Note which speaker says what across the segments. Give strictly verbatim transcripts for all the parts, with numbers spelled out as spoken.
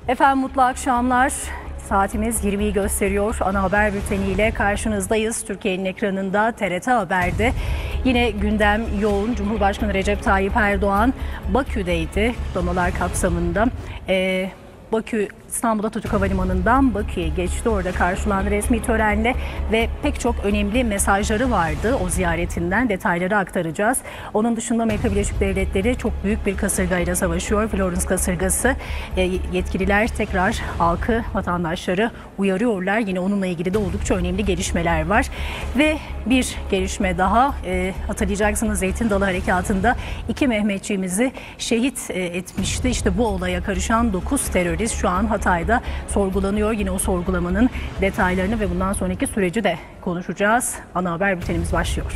Speaker 1: Efendim mutlu akşamlar. Saatimiz yirmiyi gösteriyor. Ana haber bülteniyle karşınızdayız. Türkiye'nin ekranında T R T Haber'de. Yine gündem yoğun. Cumhurbaşkanı Recep Tayyip Erdoğan Bakü'deydi kutlamalar kapsamında. Ee, Bakü İstanbul Atatürk Havalimanı'ndan Bakü'ye geçti. Orada karşılandı resmi törenle ve pek çok önemli mesajları vardı o ziyaretinden. Detayları aktaracağız. Onun dışında Amerika Birleşik Devletleri çok büyük bir kasırgayla savaşıyor. Florence kasırgası. E, yetkililer tekrar halkı, vatandaşları uyarıyorlar. Yine onunla ilgili de oldukça önemli gelişmeler var. Ve bir gelişme daha. E, hatırlayacaksınız Zeytin Dalı Harekatı'nda iki Mehmetçiğimizi şehit e, etmişti. İşte bu olaya karışan dokuz terörist şu an Hatay'da sorgulanıyor. Yine o sorgulamanın detaylarını ve bundan sonraki süreci de konuşacağız. Ana haber bültenimiz başlıyor.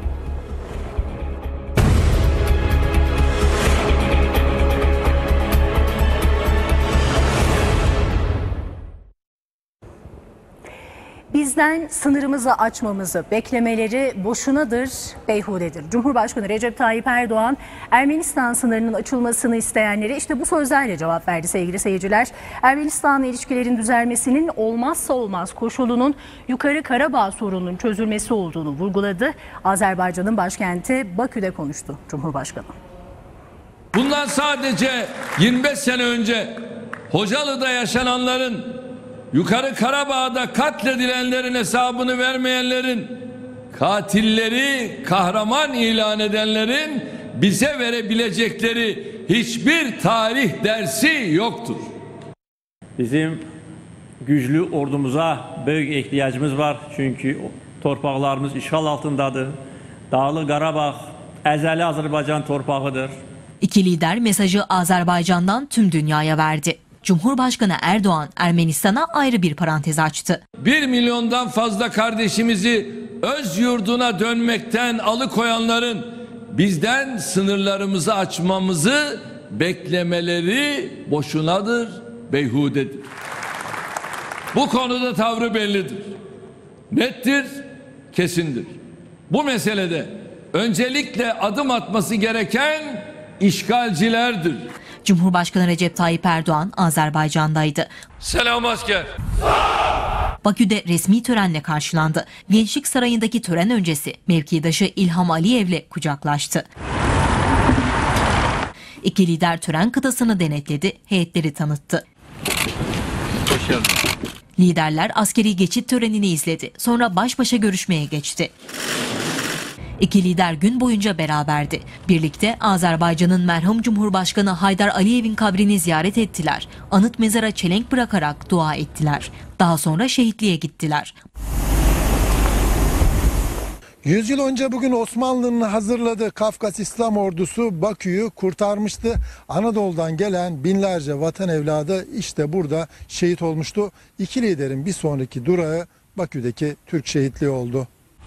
Speaker 1: Bizden sınırımızı açmamızı beklemeleri boşunadır, beyhudedir. Cumhurbaşkanı Recep Tayyip Erdoğan, Ermenistan sınırının açılmasını isteyenlere işte bu sözlerle cevap verdi sevgili seyirciler. Ermenistan'la ilişkilerin düzelmesinin olmazsa olmaz koşulunun Yukarı Karabağ sorununun çözülmesi olduğunu vurguladı. Azerbaycan'ın başkenti Bakü'de konuştu Cumhurbaşkanı.
Speaker 2: Bundan sadece yirmi beş sene önce Hocalı'da yaşananların, Yukarı Karabağ'da katledilenlerin hesabını vermeyenlerin, katilleri kahraman ilan edenlerin bize verebilecekleri hiçbir tarih dersi yoktur.
Speaker 3: Bizim güçlü ordumuza büyük ihtiyacımız var. Çünkü torpaqlarımız işgal altındadır. Dağlı Qarabağ əzəli Azərbaycan torpağıdır.
Speaker 4: İki lider mesajı Azerbaycan'dan tüm dünyaya verdi. Cumhurbaşkanı Erdoğan Ermenistan'a ayrı bir parantez açtı.
Speaker 2: Bir milyondan fazla kardeşimizi öz yurduna dönmekten alıkoyanların bizden sınırlarımızı açmamızı beklemeleri boşunadır, beyhudedir. Bu konuda tavrı bellidir, nettir, kesindir. Bu meselede öncelikle adım atması gereken işgalcilerdir.
Speaker 4: Cumhurbaşkanı Recep Tayyip Erdoğan Azerbaycan'daydı.
Speaker 2: Selam asker.
Speaker 4: Bakü'de resmi törenle karşılandı. Gençlik Sarayı'ndaki tören öncesi mevkidaşı İlham Aliyev'le kucaklaştı. İki lider tören kıtasını denetledi, heyetleri tanıttı.
Speaker 2: Hoş geldin.
Speaker 4: Liderler askeri geçit törenini izledi. Sonra baş başa görüşmeye geçti. İki lider gün boyunca beraberdi. Birlikte Azerbaycan'ın merhum Cumhurbaşkanı Haydar Aliyev'in kabrini ziyaret ettiler. Anıt mezara çelenk bırakarak dua ettiler. Daha sonra şehitliğe gittiler.
Speaker 5: yüz yıl önce bugün Osmanlı'nın hazırladığı Kafkas İslam Ordusu Bakü'yü kurtarmıştı. Anadolu'dan gelen binlerce vatan evladı işte burada şehit olmuştu. İki liderin bir sonraki durağı Bakü'deki Türk şehitliği oldu.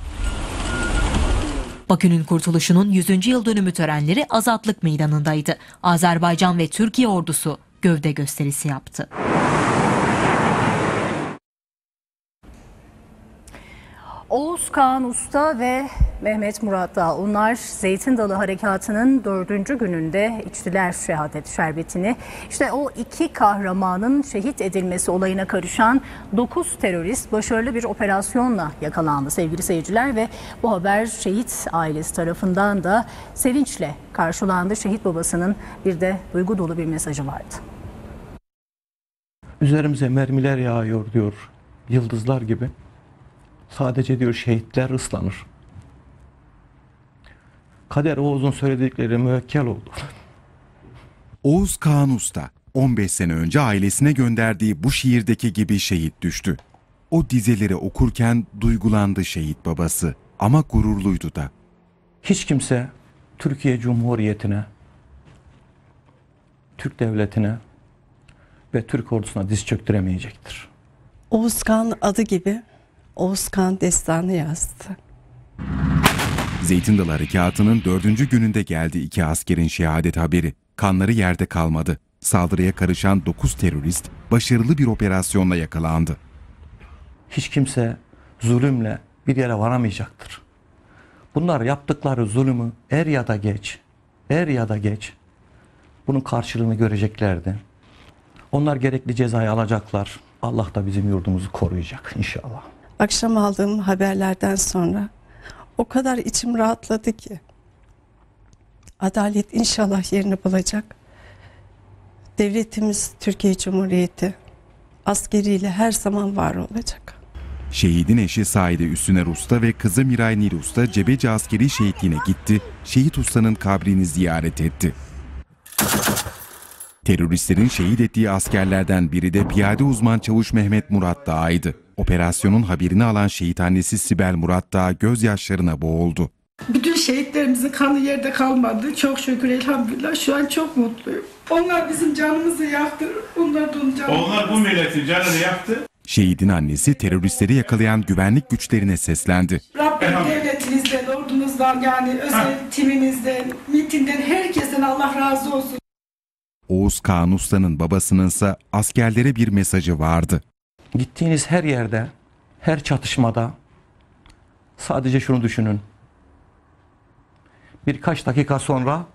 Speaker 4: Bakü'nün kurtuluşunun yüzüncü yıl dönümü törenleri Azatlık Meydanı'ndaydı. Azerbaycan ve Türkiye ordusu gövde gösterisi yaptı.
Speaker 1: Oğuz Kağan Usta ve Mehmet Murat Dağ, onlar Zeytin Dalı Harekatı'nın dördüncü gününde içtiler şehadet şerbetini. İşte o iki kahramanın şehit edilmesi olayına karışan dokuz terörist başarılı bir operasyonla yakalandı sevgili seyirciler ve bu haber şehit ailesi tarafından da sevinçle karşılandı. Şehit babasının bir de duygu dolu bir mesajı vardı.
Speaker 6: Üzerimize mermiler yağıyor diyor, yıldızlar gibi. Sadece diyor şehitler ıslanır. Kader Oğuz'un söyledikleri müvekkel oldu.
Speaker 7: Oğuz Kağan Usta on beş sene önce ailesine gönderdiği bu şiirdeki gibi şehit düştü. O dizeleri okurken duygulandı şehit babası ama gururluydu da.
Speaker 6: Hiç kimse Türkiye Cumhuriyeti'ne, Türk Devleti'ne ve Türk ordusuna diz çöktüremeyecektir.
Speaker 8: Oğuz Kağan adı gibi Oğuz Kağan destanı yazdı.
Speaker 7: Zeytin Dalı Harekatı'nın dördüncü gününde geldi iki askerin şehadet haberi. Kanları yerde kalmadı. Saldırıya karışan dokuz terörist başarılı bir operasyonla yakalandı.
Speaker 6: Hiç kimse zulümle bir yere varamayacaktır. Bunlar yaptıkları zulümü er ya da geç, er ya da geç bunun karşılığını göreceklerdi. Onlar gerekli cezayı alacaklar. Allah da bizim yurdumuzu koruyacak inşallah.
Speaker 8: Akşam aldığım haberlerden sonra o kadar içim rahatladı ki. Adalet inşallah yerini bulacak. Devletimiz Türkiye Cumhuriyeti askeriyle her zaman var olacak.
Speaker 7: Şehidin eşi Saide Üstüner Usta ve kızı Miray Nil Usta Cebeci Askeri Şehitliğine gitti, Şehit Usta'nın kabrini ziyaret etti. Teröristlerin şehit ettiği askerlerden biri de piyade uzman çavuş Mehmet Murat Dağ'ydı. Operasyonun haberini alan şehit annesi Sibel Murat Dağ gözyaşlarına boğuldu.
Speaker 9: Bütün şehitlerimizin kanı yerde kalmadı. Çok şükür elhamdülillah. Şu an çok mutluyum. Onlar bizim canımızı yaktı. Onlar da onun canını
Speaker 10: Onlar bu milletin canını yaktı.
Speaker 7: Şehidin annesi teröristleri yakalayan güvenlik güçlerine seslendi.
Speaker 9: Rabbim devletinizden, ordunuzdan, yani özel timinizden, MİT'inden, herkesten Allah razı olsun.
Speaker 7: Oğuz Kağan Usta'nın babasınınsa askerlere bir mesajı vardı.
Speaker 6: Gittiğiniz her yerde, her çatışmada sadece şunu düşünün. Birkaç dakika sonra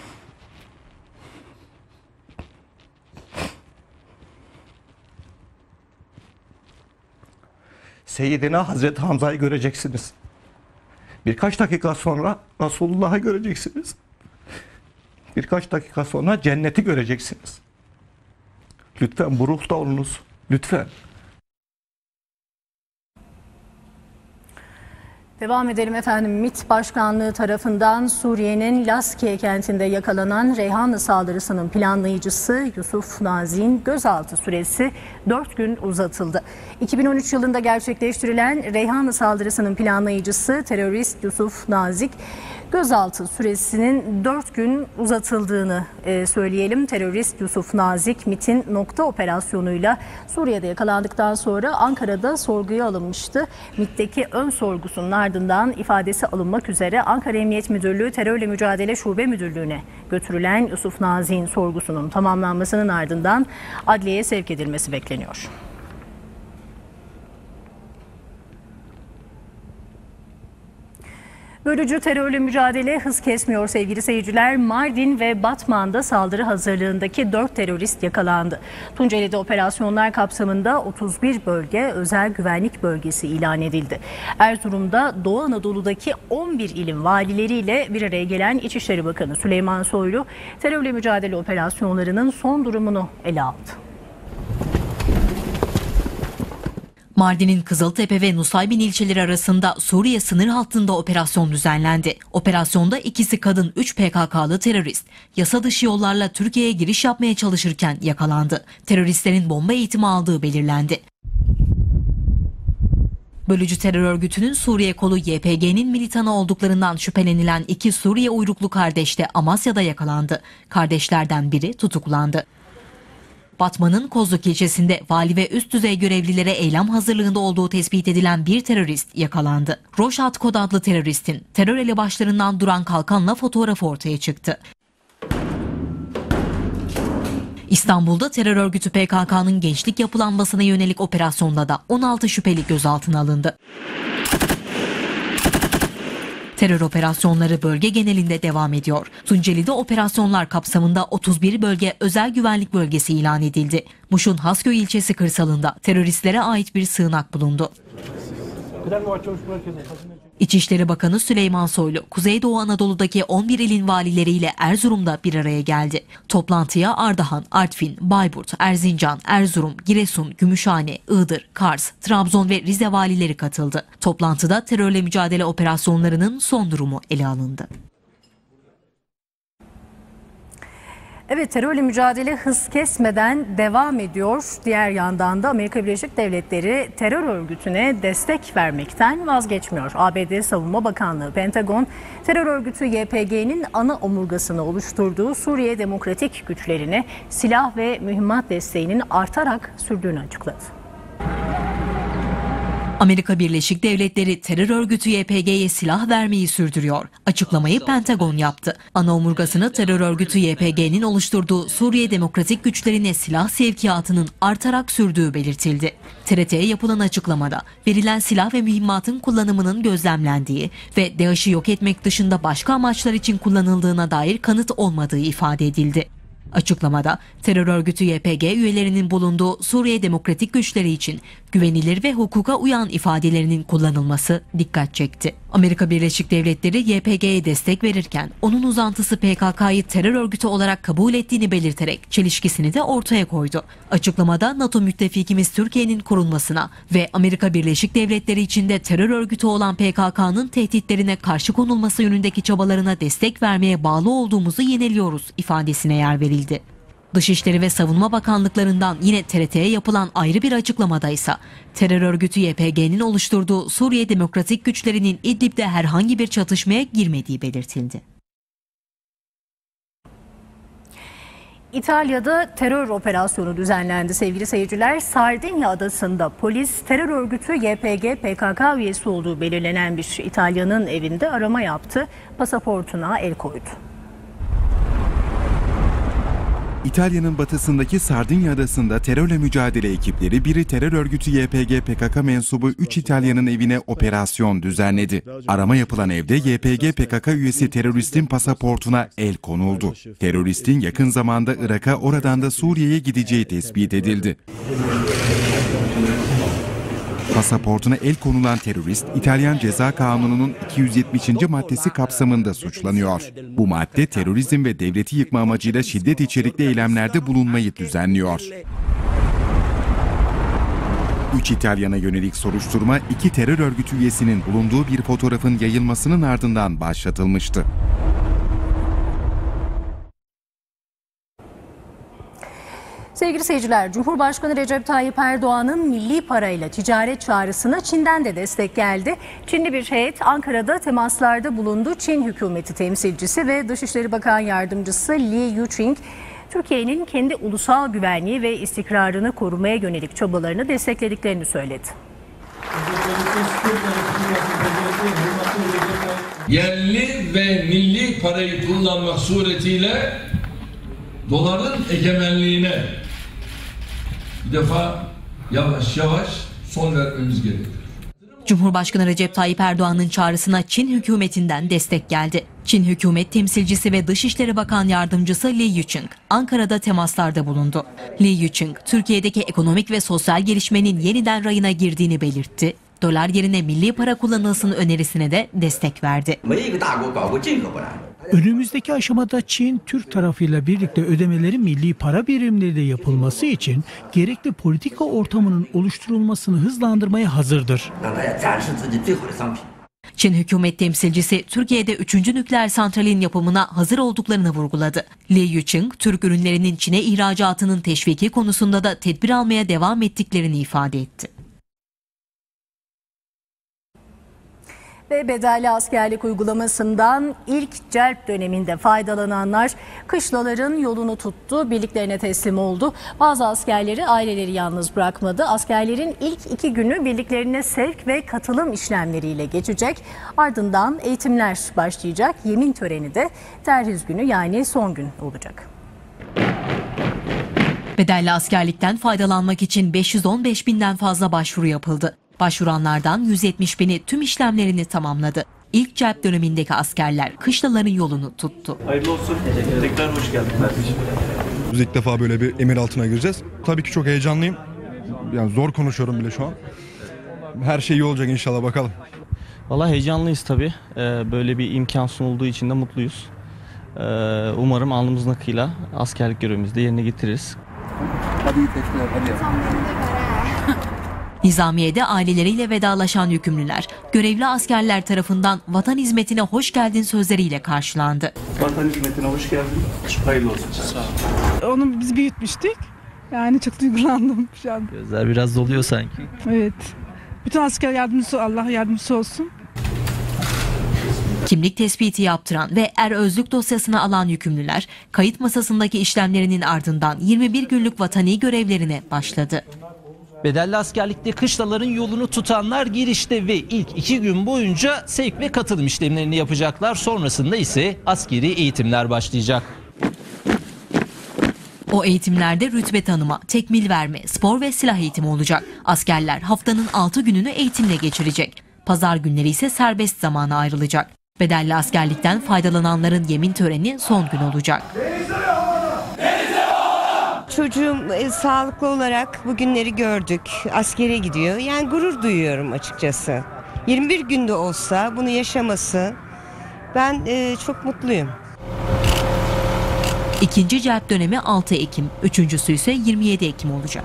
Speaker 6: Seyyidina Hazreti Hamza'yı göreceksiniz. Birkaç dakika sonra Resulullah'ı göreceksiniz. Birkaç dakika sonra cenneti göreceksiniz. Lütfen bu ruhta olunuz. Lütfen.
Speaker 1: Devam edelim efendim. MİT Başkanlığı tarafından Suriye'nin Laskiye kentinde yakalanan Reyhanlı saldırısının planlayıcısı Yusuf Nazik'in gözaltı süresi dört gün uzatıldı. iki bin on üç yılında gerçekleştirilen Reyhanlı saldırısının planlayıcısı terörist Yusuf Nazik, gözaltı süresinin dört gün uzatıldığını e, söyleyelim. Terörist Yusuf Nazik, MİT'in nokta operasyonuyla Suriye'de yakalandıktan sonra Ankara'da sorguya alınmıştı. MİT'teki ön sorgusunun ardından ifadesi alınmak üzere Ankara Emniyet Müdürlüğü Terörle Mücadele Şube Müdürlüğü'ne götürülen Yusuf Nazik'in sorgusunun tamamlanmasının ardından adliyeye sevk edilmesi bekleniyor. Bölücü terörle mücadele hız kesmiyor sevgili seyirciler. Mardin ve Batman'da saldırı hazırlığındaki dört terörist yakalandı. Tunceli'de operasyonlar kapsamında otuz bir bölge özel güvenlik bölgesi ilan edildi. Erzurum'da Doğu Anadolu'daki on bir ilin valileriyle bir araya gelen İçişleri Bakanı Süleyman Soylu terörle mücadele operasyonlarının son durumunu ele aldı.
Speaker 4: Mardin'in Kızıltepe ve Nusaybin ilçeleri arasında Suriye sınır hattında operasyon düzenlendi. Operasyonda ikisi kadın üç P K K'lı terörist yasa dışı yollarla Türkiye'ye giriş yapmaya çalışırken yakalandı. Teröristlerin bomba eğitimi aldığı belirlendi. Bölücü terör örgütünün Suriye kolu Y P G'nin militanı olduklarından şüphelenilen iki Suriye uyruklu kardeş de Amasya'da yakalandı. Kardeşlerden biri tutuklandı. Batman'ın Kozluk ilçesinde vali ve üst düzey görevlilere eylem hazırlığında olduğu tespit edilen bir terörist yakalandı. Roşat Kod adlı teröristin terör elebaşlarından Duran Kalkan'la fotoğrafı ortaya çıktı. İstanbul'da terör örgütü P K K'nın gençlik yapılanmasına yönelik operasyonda da on altı şüpheli gözaltına alındı. Terör operasyonları bölge genelinde devam ediyor. Tunceli'de operasyonlar kapsamında otuz bir bölge özel güvenlik bölgesi ilan edildi. Muş'un Hasköy ilçesi kırsalında teröristlere ait bir sığınak bulundu. İçişleri Bakanı Süleyman Soylu, Kuzeydoğu Anadolu'daki on bir ilin valileriyle Erzurum'da bir araya geldi. Toplantıya Ardahan, Artvin, Bayburt, Erzincan, Erzurum, Giresun, Gümüşhane, Iğdır, Kars, Trabzon ve Rize valileri katıldı. Toplantıda terörle mücadele operasyonlarının son durumu ele alındı.
Speaker 1: Evet, terörle mücadele hız kesmeden devam ediyor. Diğer yandan da Amerika Birleşik Devletleri terör örgütüne destek vermekten vazgeçmiyor. A B D Savunma Bakanlığı Pentagon, terör örgütü Y P G'nin ana omurgasını oluşturduğu Suriye Demokratik Güçlerine silah ve mühimmat desteğinin artarak sürdüğünü açıkladı.
Speaker 4: Amerika Birleşik Devletleri terör örgütü Y P G'ye silah vermeyi sürdürüyor. Açıklamayı Pentagon yaptı. Ana omurgasını terör örgütü Y P G'nin oluşturduğu Suriye Demokratik Güçlerine silah sevkiyatının artarak sürdüğü belirtildi. T R T'ye yapılan açıklamada verilen silah ve mühimmatın kullanımının gözlemlendiği ve DAEŞ'ı yok etmek dışında başka amaçlar için kullanıldığına dair kanıt olmadığı ifade edildi. Açıklamada terör örgütü Y P G üyelerinin bulunduğu Suriye Demokratik Güçleri için güvenilir ve hukuka uyan ifadelerinin kullanılması dikkat çekti. Amerika Birleşik Devletleri Y P G'ye destek verirken onun uzantısı P K K'yı terör örgütü olarak kabul ettiğini belirterek çelişkisini de ortaya koydu. Açıklamada NATO müttefikimiz Türkiye'nin korunmasına ve Amerika Birleşik Devletleri içinde terör örgütü olan P K K'nın tehditlerine karşı konulması yönündeki çabalarına destek vermeye bağlı olduğumuzu yeniliyoruz ifadesine yer verildi. Dışişleri ve Savunma Bakanlıklarından yine T R T'ye yapılan ayrı bir açıklamada ise terör örgütü Y P G'nin oluşturduğu Suriye Demokratik Güçlerinin İdlib'de herhangi bir çatışmaya girmediği belirtildi.
Speaker 1: İtalya'da terör operasyonu düzenlendi sevgili seyirciler. Sardinya adasında polis terör örgütü Y P G P K K üyesi olduğu belirlenen bir İtalyanın evinde arama yaptı. Pasaportuna el koydu.
Speaker 7: İtalya'nın batısındaki Sardinya adasında terörle mücadele ekipleri biri terör örgütü Y P G P K K mensubu üç İtalyanın evine operasyon düzenledi. Arama yapılan evde Y P G P K K üyesi teröristin pasaportuna el konuldu. Teröristin yakın zamanda Irak'a, oradan da Suriye'ye gideceği tespit edildi. Pasaportuna el konulan terörist, İtalyan Ceza Kanunu'nun iki yüz yetmişinci maddesi kapsamında suçlanıyor. Bu madde terörizm ve devleti yıkma amacıyla şiddet içerikli eylemlerde bulunmayı düzenliyor. Üç İtalyana yönelik soruşturma iki terör örgütü üyesinin bulunduğu bir fotoğrafın yayılmasının ardından başlatılmıştı.
Speaker 1: Sevgili seyirciler, Cumhurbaşkanı Recep Tayyip Erdoğan'ın milli parayla ticaret çağrısına Çin'den de destek geldi. Çinli bir heyet Ankara'da temaslarda bulundu. Çin hükümeti temsilcisi ve Dışişleri Bakan Yardımcısı Li Yuqing, Türkiye'nin kendi ulusal güvenliği ve istikrarını korumaya yönelik çabalarını desteklediklerini söyledi.
Speaker 2: Yerli ve milli parayı kullanmak suretiyle doların egemenliğine bir defa yavaş yavaş son vermemiz gerekiyor.
Speaker 4: Cumhurbaşkanı Recep Tayyip Erdoğan'ın çağrısına Çin hükümetinden destek geldi. Çin hükümet temsilcisi ve Dışişleri Bakan Yardımcısı Li Yuqing Ankara'da temaslarda bulundu. Li Yuqing, Türkiye'deki ekonomik ve sosyal gelişmenin yeniden rayına girdiğini belirtti. Dolar yerine milli para kullanılsın önerisine de destek verdi.
Speaker 11: Önümüzdeki aşamada Çin, Türk tarafıyla birlikte ödemelerin milli para birimleriyle yapılması için gerekli politika ortamının oluşturulmasını hızlandırmaya hazırdır.
Speaker 4: Çin hükümet temsilcisi Türkiye'de üçüncü nükleer santralin yapımına hazır olduklarını vurguladı. Li Yuqing, Türk ürünlerinin Çin'e ihracatının teşviki konusunda da tedbir almaya devam ettiklerini ifade etti.
Speaker 1: Ve bedelli askerlik uygulamasından ilk celp döneminde faydalananlar kışlaların yolunu tuttu, birliklerine teslim oldu. Bazı askerleri aileleri yalnız bırakmadı. Askerlerin ilk iki günü birliklerine sevk ve katılım işlemleriyle geçecek. Ardından eğitimler başlayacak. Yemin töreni de terhis günü, yani son gün olacak.
Speaker 4: Bedelli askerlikten faydalanmak için beş yüz on beş binden fazla başvuru yapıldı. Başvuranlardan yüz yetmiş bini tüm işlemlerini tamamladı. İlk celp dönemindeki askerler kışlaların yolunu tuttu.
Speaker 12: Hayırlı olsun. Tekrar hoş geldin kardeşim.
Speaker 13: Biz ilk defa böyle bir emir altına gireceğiz. Tabii ki çok heyecanlıyım. Yani zor konuşuyorum bile şu an. Her şey iyi olacak inşallah, bakalım.
Speaker 12: Vallahi heyecanlıyız tabii. Ee, böyle bir imkan sunulduğu için de mutluyuz. Ee, umarım alnımızın akıyla askerlik görevimizi de yerine getiririz.
Speaker 13: Hadi teşekkürler. Hadi.
Speaker 4: Nizamiye'de aileleriyle vedalaşan yükümlüler, görevli askerler tarafından vatan hizmetine hoş geldin sözleriyle karşılandı.
Speaker 12: Vatan hizmetine hoş geldin. Hayırlı olsun. Sağ ol.
Speaker 9: Onu biz büyütmüştük. Yani çok duygulandım şu an.
Speaker 12: Gözler biraz doluyor sanki.
Speaker 9: Evet. Bütün asker yardımcısı, Allah yardımcısı olsun.
Speaker 4: Kimlik tespiti yaptıran ve er özlük dosyasını alan yükümlüler, kayıt masasındaki işlemlerinin ardından yirmi bir günlük vatani görevlerine başladı.
Speaker 14: Bedelli askerlikte kışlaların yolunu tutanlar girişte ve ilk iki gün boyunca sevk ve katılım işlemlerini yapacaklar. Sonrasında ise askeri eğitimler başlayacak.
Speaker 4: O eğitimlerde rütbe tanıma, tekmil verme, spor ve silah eğitimi olacak. Askerler haftanın altı gününü eğitimle geçirecek. Pazar günleri ise serbest zamana ayrılacak. Bedelli askerlikten faydalananların yemin töreni son gün olacak.
Speaker 15: çocuğum e, sağlıklı olarak bugünleri gördük. Askere gidiyor. Yani gurur duyuyorum açıkçası. yirmi bir günde olsa bunu yaşaması, ben e, çok mutluyum.
Speaker 4: İkinci celp dönemi altı Ekim, üçüncüsü ise yirmi yedi Ekim olacak.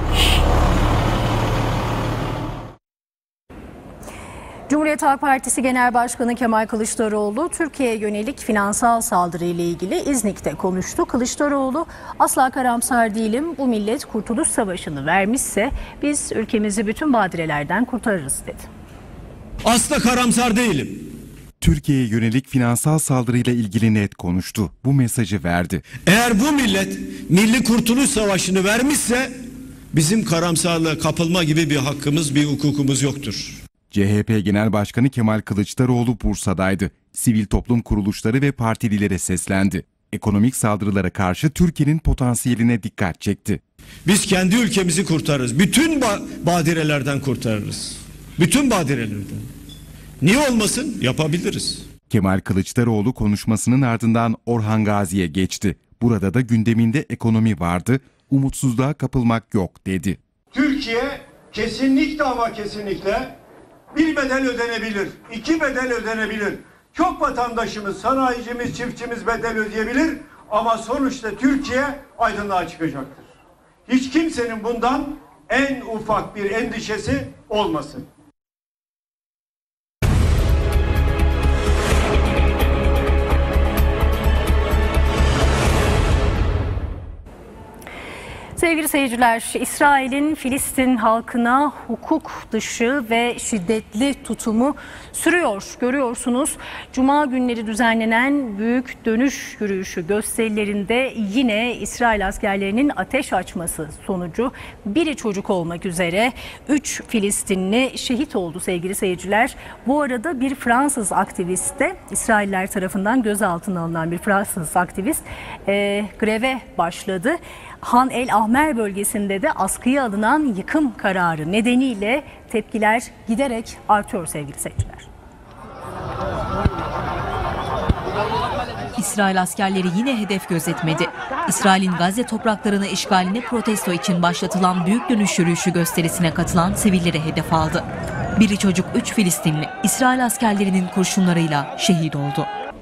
Speaker 1: Cumhuriyet Halk Partisi Genel Başkanı Kemal Kılıçdaroğlu, Türkiye'ye yönelik finansal saldırı ile ilgili İznik'te konuştu. Kılıçdaroğlu, asla karamsar değilim, bu millet Kurtuluş Savaşı'nı vermişse biz ülkemizi bütün badirelerden kurtarırız dedi.
Speaker 16: Asla karamsar değilim.
Speaker 7: Türkiye'ye yönelik finansal saldırıyla ilgili net konuştu. Bu mesajı verdi.
Speaker 16: Eğer bu millet Milli Kurtuluş Savaşı'nı vermişse bizim karamsarlığa kapılma gibi bir hakkımız, bir hukukumuz yoktur.
Speaker 7: C H P Genel Başkanı Kemal Kılıçdaroğlu Bursa'daydı. Sivil toplum kuruluşları ve partililere seslendi. Ekonomik saldırılara karşı Türkiye'nin potansiyeline dikkat çekti.
Speaker 16: Biz kendi ülkemizi kurtarırız. Bütün ba- badirelerden kurtarırız. Bütün badirelerden. Niye olmasın? Yapabiliriz.
Speaker 7: Kemal Kılıçdaroğlu konuşmasının ardından Orhan Gazi'ye geçti. Burada da gündeminde ekonomi vardı. Umutsuzluğa kapılmak yok dedi.
Speaker 17: Türkiye kesinlikle ama kesinlikle bir bedel ödenebilir, iki bedel ödenebilir. Çok vatandaşımız, sanayicimiz, çiftçimiz bedel ödeyebilir ama sonuçta Türkiye aydınlığa çıkacaktır. Hiç kimsenin bundan en ufak bir endişesi olmasın.
Speaker 1: Sevgili seyirciler, İsrail'in Filistin halkına hukuk dışı ve şiddetli tutumu sürüyor. Görüyorsunuz, Cuma günleri düzenlenen büyük dönüş yürüyüşü gösterilerinde yine İsrail askerlerinin ateş açması sonucu biri çocuk olmak üzere üç Filistinli şehit oldu sevgili seyirciler. Bu arada bir Fransız aktivist de İsrailler tarafından gözaltına alınan bir Fransız aktivist e, greve başladı. Han El Ahmer bölgesinde de askıya alınan yıkım kararı nedeniyle tepkiler giderek artıyor sevgili seyirciler.
Speaker 4: İsrail askerleri yine hedef gözetmedi. İsrail'in Gazze topraklarını işgaline protesto için başlatılan büyük dönüş yürüyüşü gösterisine katılan sivilleri hedef aldı. Biri çocuk, üç Filistinli İsrail askerlerinin kurşunlarıyla şehit oldu.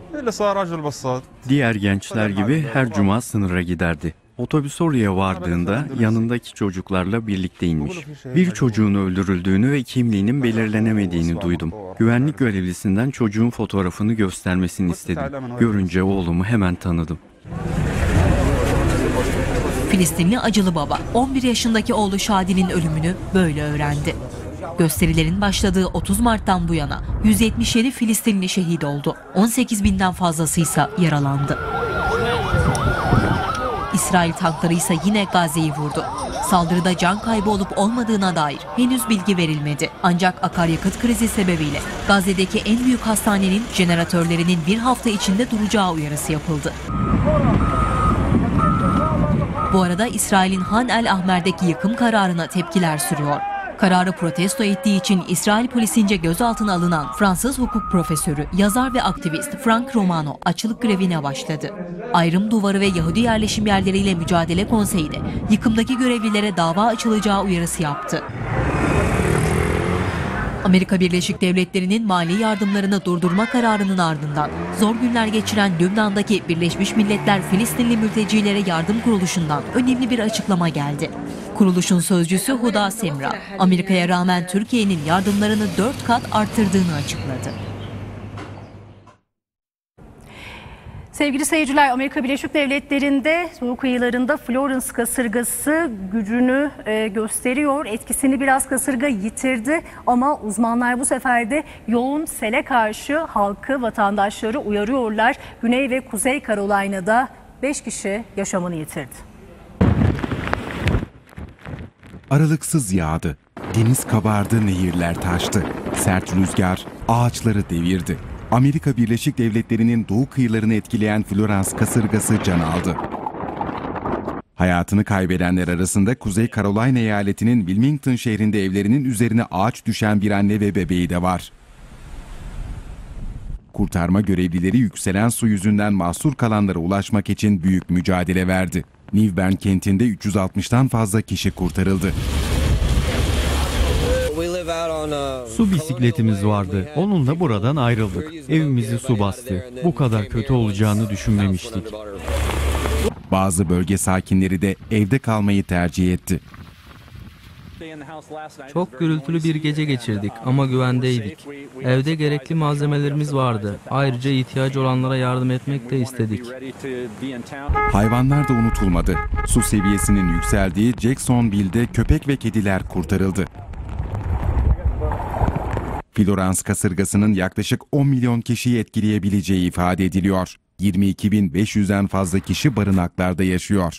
Speaker 18: Diğer gençler gibi her cuma sınıra giderdi. Otobüs oraya vardığında yanındaki çocuklarla birlikte inmiş. Bir çocuğun öldürüldüğünü ve kimliğinin belirlenemediğini duydum. Güvenlik görevlisinden çocuğun fotoğrafını göstermesini istedim. Görünce oğlumu hemen tanıdım.
Speaker 4: Filistinli acılı baba on bir yaşındaki oğlu Şadi'nin ölümünü böyle öğrendi. Gösterilerin başladığı otuz Mart'tan bu yana yüz yetmiş yedi Filistinli şehit oldu. on sekiz binden fazlasıysa yaralandı. İsrail tankları ise yine Gazze'yi vurdu. Saldırıda can kaybı olup olmadığına dair henüz bilgi verilmedi. Ancak akaryakıt krizi sebebiyle Gazze'deki en büyük hastanenin jeneratörlerinin bir hafta içinde duracağı uyarısı yapıldı. Bu arada İsrail'in Han El Ahmer'deki yıkım kararına tepkiler sürüyor. Kararı protesto ettiği için İsrail polisince gözaltına alınan Fransız hukuk profesörü, yazar ve aktivist Frank Romano açlık grevine başladı. Ayrım Duvarı ve Yahudi Yerleşim Yerleriyle Mücadele Konseyi de yıkımdaki görevlilere dava açılacağı uyarısı yaptı. Amerika Birleşik Devletleri'nin mali yardımlarını durdurma kararının ardından zor günler geçiren Lübnan'daki Birleşmiş Milletler Filistinli Mültecilere Yardım Kuruluşu'ndan önemli bir açıklama geldi. Kuruluşun sözcüsü Huda Semra, Amerika'ya rağmen Türkiye'nin yardımlarını dört kat arttırdığını açıkladı.
Speaker 1: Sevgili seyirciler, Amerika Birleşik Devletleri'nde Doğu kıyılarında Florence kasırgası gücünü e, gösteriyor. Etkisini biraz kasırga yitirdi ama uzmanlar bu sefer de yoğun sele karşı halkı, vatandaşları uyarıyorlar. Güney ve Kuzey Carolina'da beş kişi yaşamını yitirdi.
Speaker 7: Aralıksız yağdı. Deniz kabardı, nehirler taştı. Sert rüzgar ağaçları devirdi. Amerika Birleşik Devletleri'nin doğu kıyılarını etkileyen Florence kasırgası can aldı. Hayatını kaybedenler arasında Kuzey Carolina eyaletinin Wilmington şehrinde evlerinin üzerine ağaç düşen bir anne ve bebeği de var. Kurtarma görevlileri yükselen su yüzünden mahsur kalanlara ulaşmak için büyük mücadele verdi. New Bern kentinde üç yüz altmıştan fazla kişi kurtarıldı.
Speaker 19: Su bisikletimiz vardı. Onunla buradan ayrıldık. Evimizi su bastı. Bu kadar kötü olacağını düşünmemiştik.
Speaker 7: Bazı bölge sakinleri de evde kalmayı tercih etti.
Speaker 20: Çok gürültülü bir gece geçirdik ama güvendeydik. Evde gerekli malzemelerimiz vardı. Ayrıca ihtiyacı olanlara yardım etmek de istedik.
Speaker 7: Hayvanlar da unutulmadı. Su seviyesinin yükseldiği Jacksonville'de köpek ve kediler kurtarıldı. Florence kasırgasının yaklaşık on milyon kişiyi etkileyebileceği ifade ediliyor. yirmi iki bin beş yüzden fazla kişi barınaklarda yaşıyor.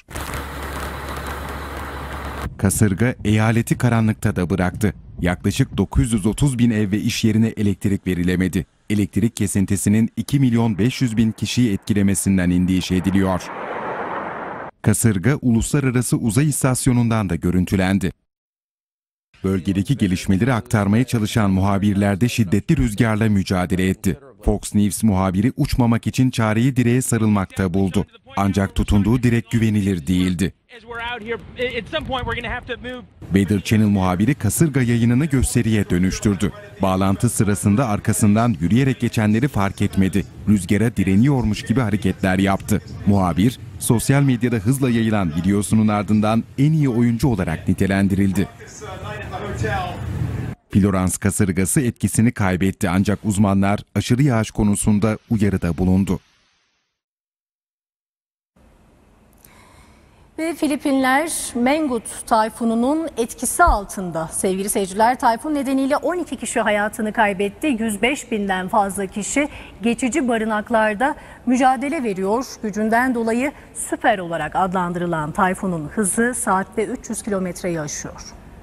Speaker 7: Kasırga eyaleti karanlıkta da bıraktı. Yaklaşık dokuz yüz otuz bin ev ve iş yerine elektrik verilemedi. Elektrik kesintisinin iki milyon beş yüz bin kişiyi etkilemesinden endişe ediliyor. Kasırga Uluslararası Uzay İstasyonu'ndan da görüntülendi. Bölgedeki gelişmeleri aktarmaya çalışan muhabirler de şiddetli rüzgarla mücadele etti. Fox News muhabiri uçmamak için çareyi direğe sarılmakta buldu. Ancak tutunduğu direk güvenilir değildi. Weather Channel muhabiri kasırga yayınını gösteriye dönüştürdü. Bağlantı sırasında arkasından yürüyerek geçenleri fark etmedi. Rüzgara direniyormuş gibi hareketler yaptı. Muhabir, sosyal medyada hızla yayılan videosunun ardından en iyi oyuncu olarak nitelendirildi. Florence kasırgası etkisini kaybetti ancak uzmanlar aşırı yağış konusunda uyarıda bulundu.
Speaker 1: Ve Filipinler Mangkhut tayfununun etkisi altında. Sevgili seyirciler, tayfun nedeniyle on iki kişi hayatını kaybetti. yüz beş binden fazla kişi geçici barınaklarda mücadele veriyor. Gücünden dolayı süper olarak adlandırılan tayfunun hızı saatte üç yüz kilometreyi aşıyor.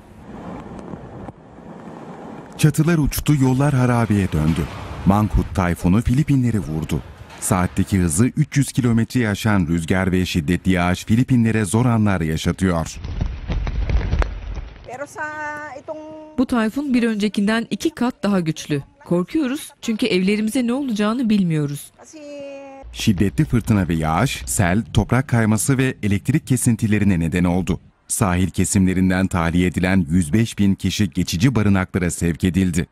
Speaker 7: Çatılar uçtu, yollar harabeye döndü. Mangkhut tayfunu Filipinleri vurdu. Saatteki hızı üç yüz kilometreyi aşan rüzgar ve şiddetli yağış Filipinlere zor anlar yaşatıyor.
Speaker 21: Bu tayfun bir öncekinden iki kat daha güçlü. Korkuyoruz çünkü evlerimize ne olacağını bilmiyoruz.
Speaker 7: Şiddetli fırtına ve yağış, sel, toprak kayması ve elektrik kesintilerine neden oldu. Sahil kesimlerinden tahliye edilen yüz beş bin kişi geçici barınaklara sevk edildi.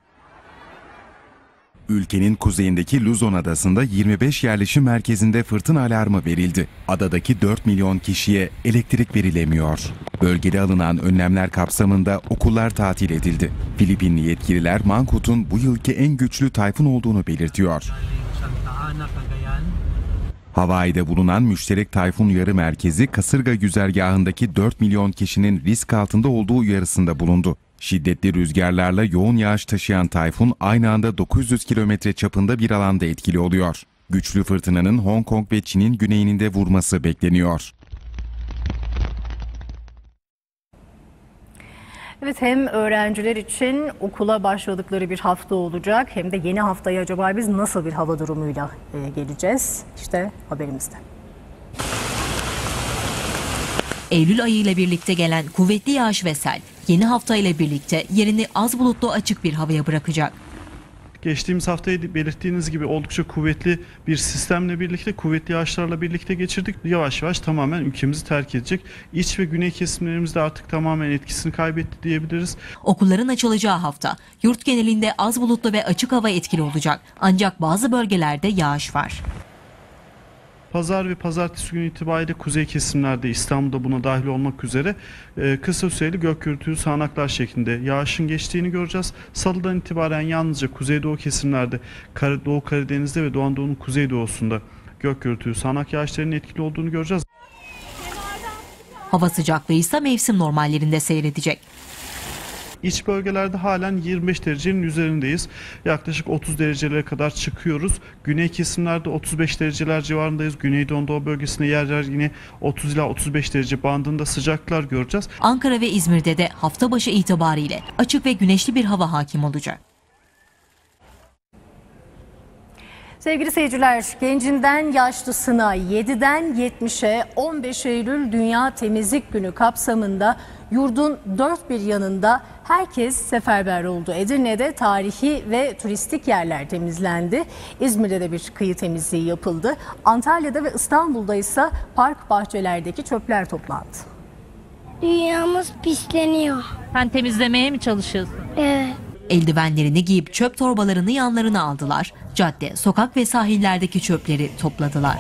Speaker 7: Ülkenin kuzeyindeki Luzon adasında yirmi beş yerleşim merkezinde fırtına alarmı verildi. Adadaki dört milyon kişiye elektrik verilemiyor. Bölgede alınan önlemler kapsamında okullar tatil edildi. Filipinli yetkililer Mangkhut'un bu yılki en güçlü tayfun olduğunu belirtiyor. Hawaii'de bulunan müşterek tayfun uyarı merkezi kasırga güzergahındaki dört milyon kişinin risk altında olduğu uyarısında bulundu. Şiddetli rüzgarlarla yoğun yağış taşıyan tayfun aynı anda dokuz yüz kilometre çapında bir alanda etkili oluyor. Güçlü fırtınanın Hong Kong ve Çin'in güneyinde vurması bekleniyor.
Speaker 1: Evet, hem öğrenciler için okula başladıkları bir hafta olacak hem de yeni haftaya acaba biz nasıl bir hava durumuyla geleceğiz? İşte haberimizde.
Speaker 4: Eylül ayı ile birlikte gelen kuvvetli yağış ve sel yeni hafta ile birlikte yerini az bulutlu açık bir havaya bırakacak.
Speaker 22: Geçtiğimiz haftayı belirttiğiniz gibi oldukça kuvvetli bir sistemle birlikte, kuvvetli yağışlarla birlikte geçirdik. Yavaş yavaş tamamen ülkemizi terk edecek. İç ve güney kesimlerimizde artık tamamen etkisini kaybetti diyebiliriz.
Speaker 4: Okulların açılacağı hafta yurt genelinde az bulutlu ve açık hava etkili olacak. Ancak bazı bölgelerde yağış var.
Speaker 22: Pazar ve pazartesi günü itibariyle kuzey kesimlerde, İstanbul'da buna dahil olmak üzere e, kısa süreli gök gürültülü sağanaklar şeklinde yağışın geçtiğini göreceğiz. Salıdan itibaren yalnızca kuzeydoğu kesimlerde, Doğu Karadeniz'de ve Doğu Anadolu'nun kuzeydoğusunda gök gürültülü sağanak yağışlarının etkili olduğunu göreceğiz.
Speaker 4: Hava sıcaklığı ise mevsim normallerinde seyredecek.
Speaker 22: İç bölgelerde halen yirmi beş derecenin üzerindeyiz. Yaklaşık otuz derecelere kadar çıkıyoruz. Güney kesimlerde otuz beş dereceler civarındayız. Güneydoğu Doğu bölgesinde yer yer yine otuz ila otuz beş derece bandında sıcaklıklar göreceğiz.
Speaker 4: Ankara ve İzmir'de de hafta başı itibariyle açık ve güneşli bir hava hakim olacak.
Speaker 1: Sevgili seyirciler, gencinden yaşlısına yediden yetmişe on beş Eylül Dünya Temizlik Günü kapsamında yurdun dört bir yanında Herkes seferber oldu. Edirne'de tarihi ve turistik yerler temizlendi. İzmir'de de bir kıyı temizliği yapıldı. Antalya'da ve İstanbul'da ise park bahçelerdeki çöpler toplandı.
Speaker 3: Dünyamız pisleniyor.
Speaker 4: Sen temizlemeye mi çalışıyorsun?
Speaker 3: Evet.
Speaker 4: Eldivenlerini giyip çöp torbalarını yanlarına aldılar. Cadde, sokak ve sahillerdeki çöpleri topladılar.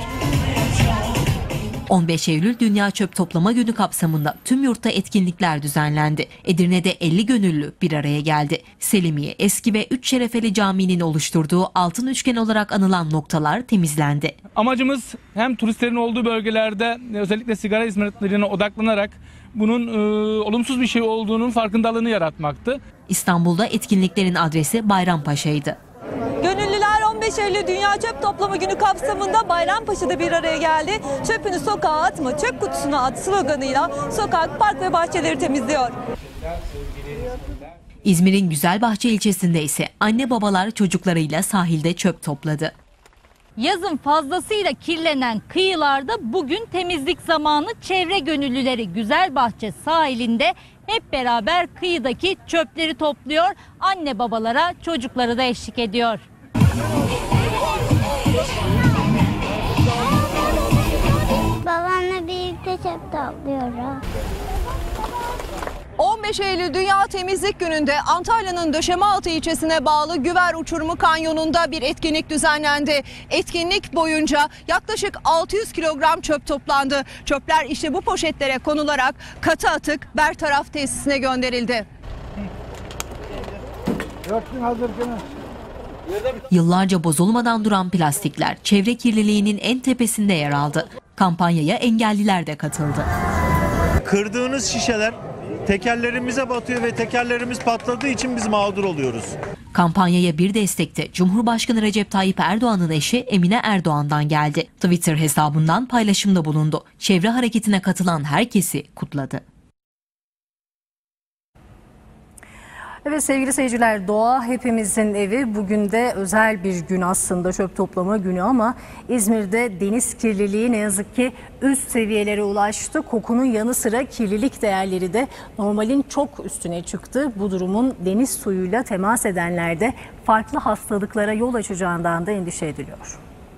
Speaker 4: on beş Eylül Dünya Çöp Toplama Günü kapsamında tüm yurtta etkinlikler düzenlendi. Edirne'de elli gönüllü bir araya geldi. Selimiye, Eski ve Üç Şerefeli Camii'nin oluşturduğu altın üçgen olarak anılan noktalar temizlendi.
Speaker 5: Amacımız hem turistlerin olduğu bölgelerde özellikle sigara hizmetlerine odaklanarak bunun e, olumsuz bir şey olduğunun farkındalığını yaratmaktı.
Speaker 4: İstanbul'da etkinliklerin adresi Bayrampaşa'ydı.
Speaker 23: Gönüllüler on beş Eylül Dünya Çöp Toplama Günü kapsamında Bayrampaşa'da bir araya geldi. Çöpünü sokağa atma, çöp kutusuna at sloganıyla sokak, park ve bahçeleri temizliyor.
Speaker 4: İzmir'in Güzelbahçe ilçesinde ise anne babalar çocuklarıyla sahilde çöp topladı.
Speaker 24: Yazın fazlasıyla kirlenen kıyılarda bugün temizlik zamanı. Çevre gönüllüleri Güzelbahçe sahilinde hep beraber kıyıdaki çöpleri topluyor. Anne babalara çocukları da eşlik ediyor.
Speaker 3: Babamla birlikte çöp topluyoruz.
Speaker 23: on beş Eylül Dünya Temizlik Günü'nde Antalya'nın Döşemealtı ilçesine bağlı Güver Uçurumu Kanyonu'nda bir etkinlik düzenlendi. Etkinlik boyunca yaklaşık altı yüz kilogram çöp toplandı. Çöpler işte bu poşetlere konularak katı atık bertaraf tesisine gönderildi.
Speaker 4: Yıllarca bozulmadan duran plastikler çevre kirliliğinin en tepesinde yer aldı. Kampanyaya engelliler de katıldı.
Speaker 16: Kırdığınız şişeler tekerlerimize batıyor ve tekerlerimiz patladığı için biz mağdur oluyoruz.
Speaker 4: Kampanyaya bir destekte Cumhurbaşkanı Recep Tayyip Erdoğan'ın eşi Emine Erdoğan'dan geldi. Twitter hesabından paylaşımda bulundu. Çevre hareketine katılan herkesi kutladı.
Speaker 1: Evet sevgili seyirciler, doğa hepimizin evi. Bugün de özel bir gün aslında, çöp toplama günü, ama İzmir'de deniz kirliliği ne yazık ki üst seviyelere ulaştı. Kokunun yanı sıra kirlilik değerleri de normalin çok üstüne çıktı. Bu durumun deniz suyuyla temas edenlerde farklı hastalıklara yol açacağından da endişe ediliyor.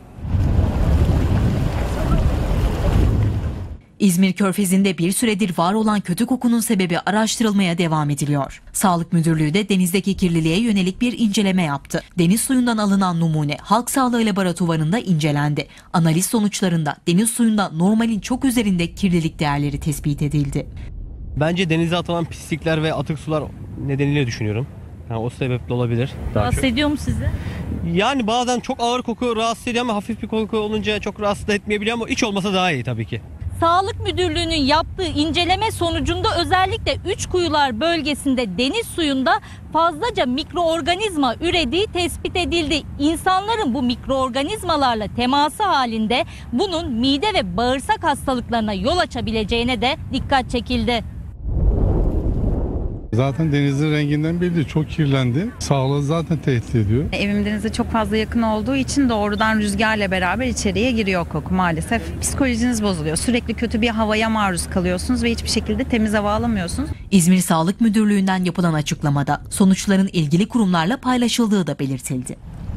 Speaker 4: İzmir Körfezi'nde bir süredir var olan kötü kokunun sebebi araştırılmaya devam ediliyor. Sağlık Müdürlüğü de denizdeki kirliliğe yönelik bir inceleme yaptı. Deniz suyundan alınan numune Halk Sağlığı Laboratuvarı'nda incelendi. Analiz sonuçlarında deniz suyunda normalin çok üzerinde kirlilik değerleri tespit edildi.
Speaker 25: Bence denize atılan pislikler ve atık sular nedeniyle düşünüyorum. Yani o sebeple olabilir.
Speaker 24: Rahatsız ediyor mu sizi?
Speaker 25: Yani bazen çok ağır koku rahatsız ediyor ama hafif bir koku olunca çok rahatsız etmeyebiliyor, ama hiç olmasa daha iyi tabii ki.
Speaker 24: Sağlık Müdürlüğü'nün yaptığı inceleme sonucunda özellikle Üçkuyular bölgesinde deniz suyunda fazlaca mikroorganizma ürediği tespit edildi. İnsanların bu mikroorganizmalarla teması halinde bunun mide ve bağırsak hastalıklarına yol açabileceğine de dikkat çekildi.
Speaker 26: Zaten denizin renginden belli, çok kirlendi. Sağlığı zaten tehdit ediyor.
Speaker 27: Evim denize çok fazla yakın olduğu için doğrudan rüzgarla beraber içeriye giriyor koku maalesef. Psikolojiniz bozuluyor. Sürekli kötü bir havaya maruz kalıyorsunuz ve hiçbir şekilde temiz hava alamıyorsunuz.
Speaker 4: İzmir Sağlık Müdürlüğü'nden yapılan açıklamada sonuçların ilgili kurumlarla paylaşıldığı da belirtildi.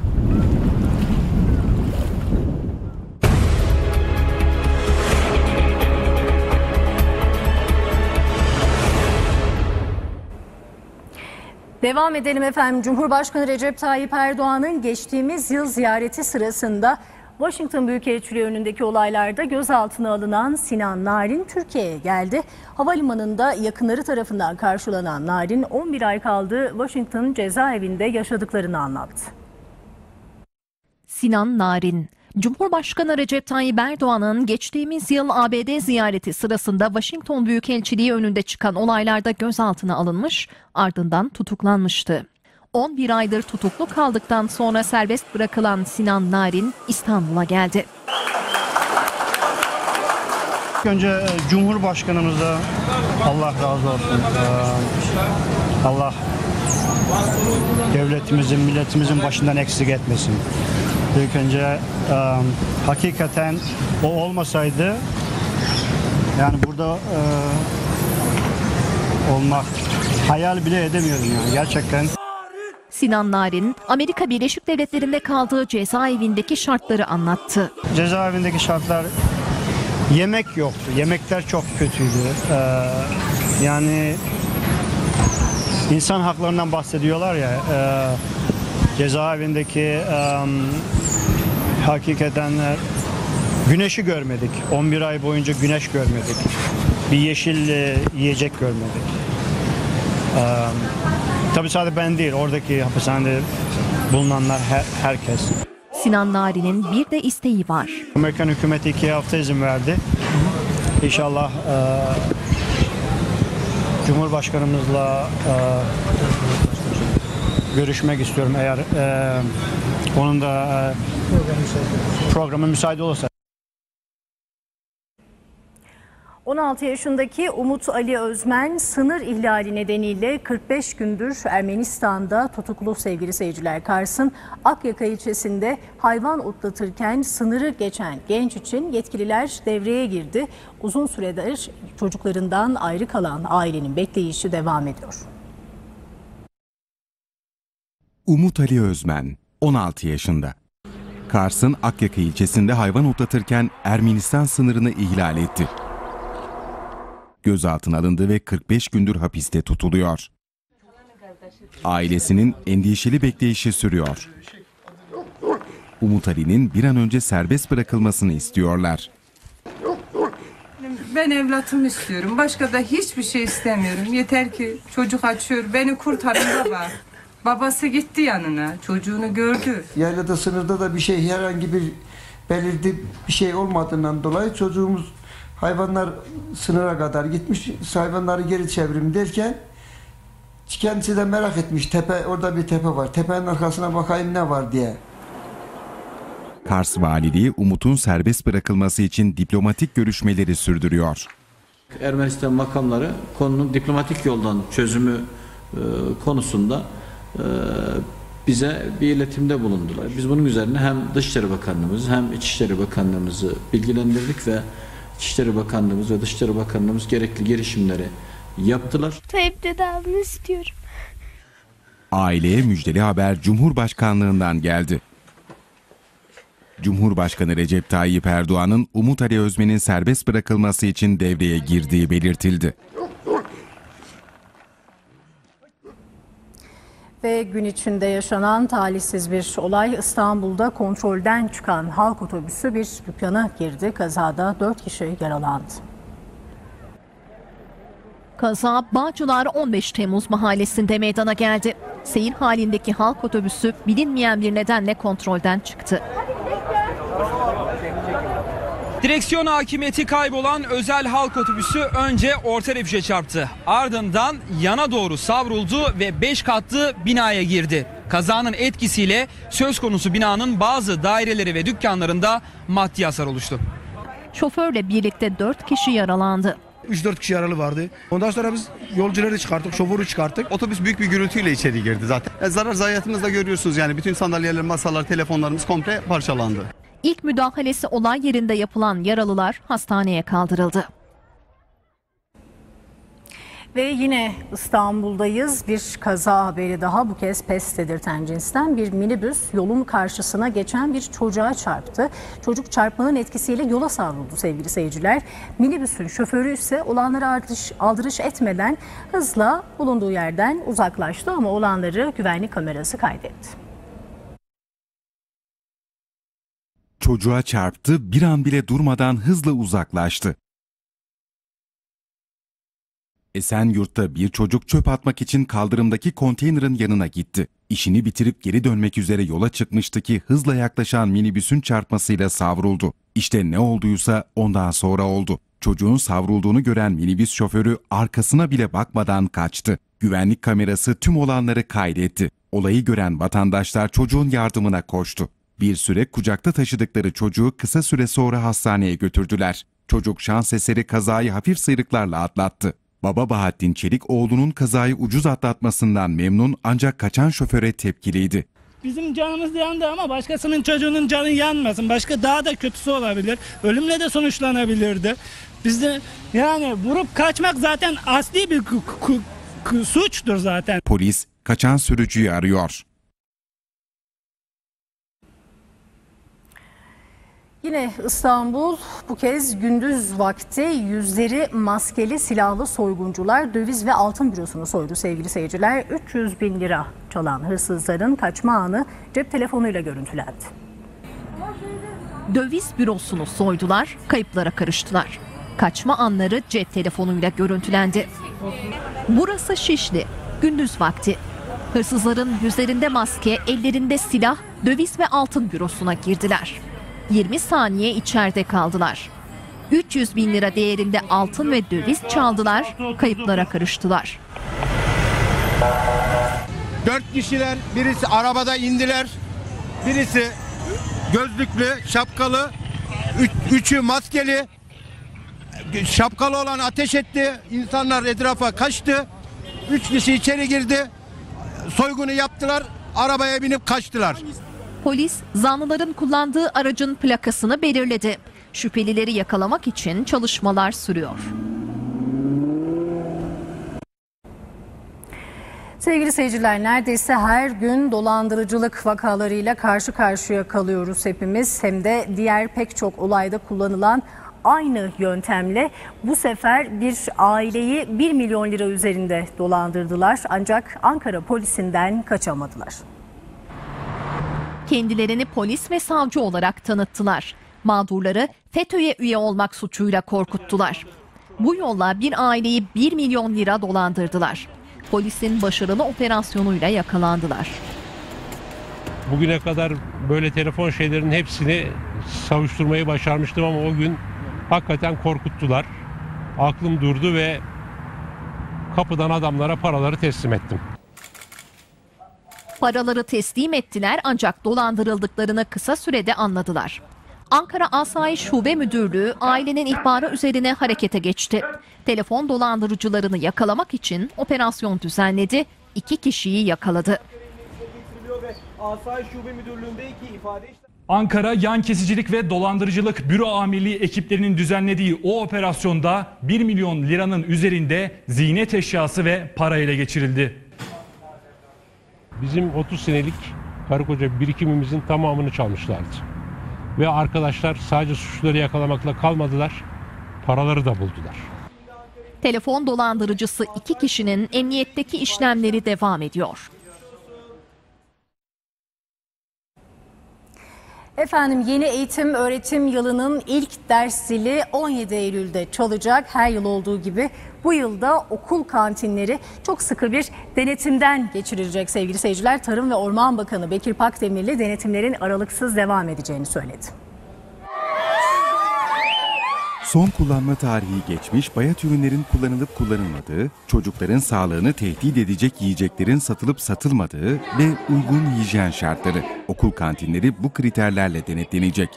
Speaker 1: Devam edelim efendim. Cumhurbaşkanı Recep Tayyip Erdoğan'ın geçtiğimiz yıl ziyareti sırasında Washington Büyükelçiliği önündeki olaylarda gözaltına alınan Sinan Narin Türkiye'ye geldi. Havalimanında yakınları tarafından karşılanan Narin on bir ay kaldığı Washington cezaevinde yaşadıklarını anlattı.
Speaker 28: Sinan Narin, Cumhurbaşkanı Recep Tayyip Erdoğan'ın geçtiğimiz yıl A B D ziyareti sırasında Washington Büyükelçiliği önünde çıkan olaylarda gözaltına alınmış, ardından tutuklanmıştı. on bir aydır tutuklu kaldıktan sonra serbest bırakılan Sinan Narin İstanbul'a geldi.
Speaker 29: Önce Cumhurbaşkanımıza Allah razı olsun. Allah devletimizin, milletimizin başından eksik etmesin. İlk önce e, hakikaten o olmasaydı, yani burada e, olmak hayal bile edemiyorum yani gerçekten.
Speaker 28: Sinan Narin, Amerika Birleşik Devletleri'nde kaldığı cezaevindeki şartları anlattı.
Speaker 29: Cezaevindeki şartlar, yemek yoktu. Yemekler çok kötüydü. Ee, yani insan haklarından bahsediyorlar ya. E, cezaevindeki e, hakikaten e, güneşi görmedik. on bir ay boyunca güneş görmedik. Bir yeşil e, yiyecek görmedik. Ee, tabii sadece ben değil, oradaki hapishanede bulunanlar her, herkes.
Speaker 28: Sinan Narin'in bir de isteği var.
Speaker 29: Amerikan hükümeti iki hafta izin verdi. İnşallah e, Cumhurbaşkanımızla e, görüşmek istiyorum eğer e, onun da e, programı müsait olursa.
Speaker 1: on altı yaşındaki Umut Ali Özmen sınır ihlali nedeniyle kırk beş gündür Ermenistan'da tutuklu sevgili seyirciler. Kars'ın Akyaka ilçesinde hayvan otlatırken sınırı geçen genç için yetkililer devreye girdi. Uzun süredir çocuklarından ayrı kalan ailenin bekleyişi devam ediyor.
Speaker 7: Umut Ali Özmen, on altı yaşında. Kars'ın Akyaka ilçesinde hayvan otlatırken Ermenistan sınırını ihlal etti. Gözaltına alındı ve kırk beş gündür hapiste tutuluyor. Ailesinin endişeli bekleyişi sürüyor. Umut Ali'nin bir an önce serbest bırakılmasını istiyorlar.
Speaker 2: Ben evlatımı istiyorum. Başka da hiçbir şey istemiyorum. Yeter ki çocuk açıyor. Beni kurtarın baba. Babası gitti yanına. Çocuğunu gördü.
Speaker 6: Yaylada sınırda da bir şey, herhangi bir belirli bir şey olmadığından dolayı çocuğumuz, hayvanlar sınıra kadar gitmiş, hayvanları geri çevirim derken kendisi de merak etmiş, tepe, orada bir tepe var, tepenin arkasına bakayım ne var diye.
Speaker 7: Kars Valiliği Umut'un serbest bırakılması için diplomatik görüşmeleri sürdürüyor.
Speaker 8: Ermenistan makamları konunun diplomatik yoldan çözümü e, konusunda e, bize bir iletimde bulundular. Biz bunun üzerine hem Dışişleri Bakanlığımız hem İçişleri Bakanlığımızı bilgilendirdik ve İçişleri Bakanlığımız ve Dışişleri Bakanlığımız gerekli girişimleri yaptılar.
Speaker 3: Tayyip dedemi istiyorum.
Speaker 7: Aileye müjdeli haber Cumhurbaşkanlığından geldi. Cumhurbaşkanı Recep Tayyip Erdoğan'ın Umut Ali Özmen'in serbest bırakılması için devreye girdiği belirtildi.
Speaker 1: Ve gün içinde yaşanan talihsiz bir olay, İstanbul'da kontrolden çıkan halk otobüsü bir dükkana girdi. Kazada dört kişi yaralandı.
Speaker 28: Kaza Bağcılar on beş Temmuz mahallesinde meydana geldi. Seyir halindeki halk otobüsü bilinmeyen bir nedenle kontrolden çıktı.
Speaker 9: Direksiyon hakimiyeti kaybolan özel halk otobüsü önce orta refüje çarptı. Ardından yana doğru savruldu ve beş katlı binaya girdi. Kazanın etkisiyle söz konusu binanın bazı daireleri ve dükkanlarında maddi hasar oluştu.
Speaker 28: Şoförle birlikte dört kişi yaralandı.
Speaker 10: üç dört kişi yaralı vardı. Ondan sonra biz yolcuları çıkarttık, şoförü çıkarttık.
Speaker 11: Otobüs büyük bir gürültüyle içeri girdi zaten. E, zarar zayiatımızı da görüyorsunuz yani. Bütün sandalyeler, masalar, telefonlarımız komple parçalandı.
Speaker 28: İlk müdahalesi olay yerinde yapılan yaralılar hastaneye kaldırıldı.
Speaker 1: Ve yine İstanbul'dayız. Bir kaza haberi daha, bu kez pes dedirten cinsten. Bir minibüs yolun karşısına geçen bir çocuğa çarptı. Çocuk çarpmanın etkisiyle yola savruldu sevgili seyirciler. Minibüsün şoförü ise olanlara aldırış, aldırış etmeden hızla bulunduğu yerden uzaklaştı ama olanları güvenlik kamerası kaydetti.
Speaker 7: Çocuğa çarptı, bir an bile durmadan hızla uzaklaştı. Esenyurt'ta bir çocuk çöp atmak için kaldırımdaki konteynerin yanına gitti. İşini bitirip geri dönmek üzere yola çıkmıştı ki hızla yaklaşan minibüsün çarpmasıyla savruldu. İşte ne olduysa ondan sonra oldu. Çocuğun savrulduğunu gören minibüs şoförü arkasına bile bakmadan kaçtı. Güvenlik kamerası tüm olanları kaydetti. Olayı gören vatandaşlar çocuğun yardımına koştu. Bir süre kucakta taşıdıkları çocuğu kısa süre sonra hastaneye götürdüler. Çocuk şans eseri kazayı hafif sıyrıklarla atlattı. Baba Bahattin Çelik oğlunun kazayı ucuz atlatmasından memnun ancak kaçan şoföre tepkiliydi.
Speaker 12: Bizim canımız yandı ama başkasının çocuğunun canı yanmasın. Başka daha da kötüsü olabilir. Ölümle de sonuçlanabilirdi. Biz de yani vurup kaçmak zaten asli bir suçtur zaten.
Speaker 7: Polis kaçan sürücüyü arıyor.
Speaker 1: Yine İstanbul, bu kez gündüz vakti yüzleri maskeli silahlı soyguncular döviz ve altın bürosunu soydu sevgili seyirciler. üç yüz bin lira çalan hırsızların kaçma anı cep telefonuyla görüntülendi.
Speaker 28: Döviz bürosunu soydular, kayıplara karıştılar. Kaçma anları cep telefonuyla görüntülendi. Burası Şişli, gündüz vakti. Hırsızların yüzlerinde maske, ellerinde silah, döviz ve altın bürosuna girdiler. yirmi saniye içeride kaldılar. üç yüz bin lira değerinde altın ve döviz çaldılar, kayıplara karıştılar.
Speaker 10: Dört kişiler, birisi arabada indiler. Birisi gözlüklü, şapkalı, üç, üçü maskeli. Şapkalı olan ateş etti. İnsanlar etrafa kaçtı. Üç kişi içeri girdi. Soygunu yaptılar. Arabaya binip kaçtılar.
Speaker 28: Polis zanlıların kullandığı aracın plakasını belirledi. Şüphelileri yakalamak için çalışmalar sürüyor.
Speaker 1: Sevgili seyirciler, neredeyse her gün dolandırıcılık vakalarıyla karşı karşıya kalıyoruz hepimiz. Hem de diğer pek çok olayda kullanılan aynı yöntemle bu sefer bir aileyi bir milyon lira üzerinde dolandırdılar. Ancak Ankara polisinden kaçamadılar.
Speaker 28: Kendilerini polis ve savcı olarak tanıttılar. Mağdurları FETÖ'ye üye olmak suçuyla korkuttular. Bu yolla bir aileyi bir milyon lira dolandırdılar. Polisin başarılı operasyonuyla yakalandılar.
Speaker 13: Bugüne kadar böyle telefon şeylerin hepsini savuşturmayı başarmıştım ama o gün hakikaten korkuttular. Aklım durdu ve kapıdan adamlara paraları teslim ettim.
Speaker 28: Paraları teslim ettiler ancak dolandırıldıklarını kısa sürede anladılar. Ankara Asayiş Şube Müdürlüğü ailenin ihbarı üzerine harekete geçti. Telefon dolandırıcılarını yakalamak için operasyon düzenledi, iki kişiyi yakaladı.
Speaker 14: Ankara Yan Kesicilik ve Dolandırıcılık Büro Amirliği ekiplerinin düzenlediği o operasyonda bir milyon liranın üzerinde ziynet eşyası ve para ele geçirildi.
Speaker 13: Bizim otuz senelik karı koca birikimimizin tamamını çalmışlardı. Ve arkadaşlar sadece suçluları yakalamakla kalmadılar, paraları da buldular.
Speaker 28: Telefon dolandırıcısı iki kişinin emniyetteki işlemleri devam ediyor.
Speaker 1: Efendim, yeni eğitim öğretim yılının ilk ders zili on yedi Eylül'de çalacak. Her yıl olduğu gibi bu yılda okul kantinleri çok sıkı bir denetimden geçirilecek sevgili seyirciler. Tarım ve Orman Bakanı Bekir Pakdemirli denetimlerin aralıksız devam edeceğini söyledi.
Speaker 7: Son kullanma tarihi geçmiş bayat ürünlerin kullanılıp kullanılmadığı, çocukların sağlığını tehdit edecek yiyeceklerin satılıp satılmadığı ve uygun hijyen şartları. Okul kantinleri bu kriterlerle denetlenecek.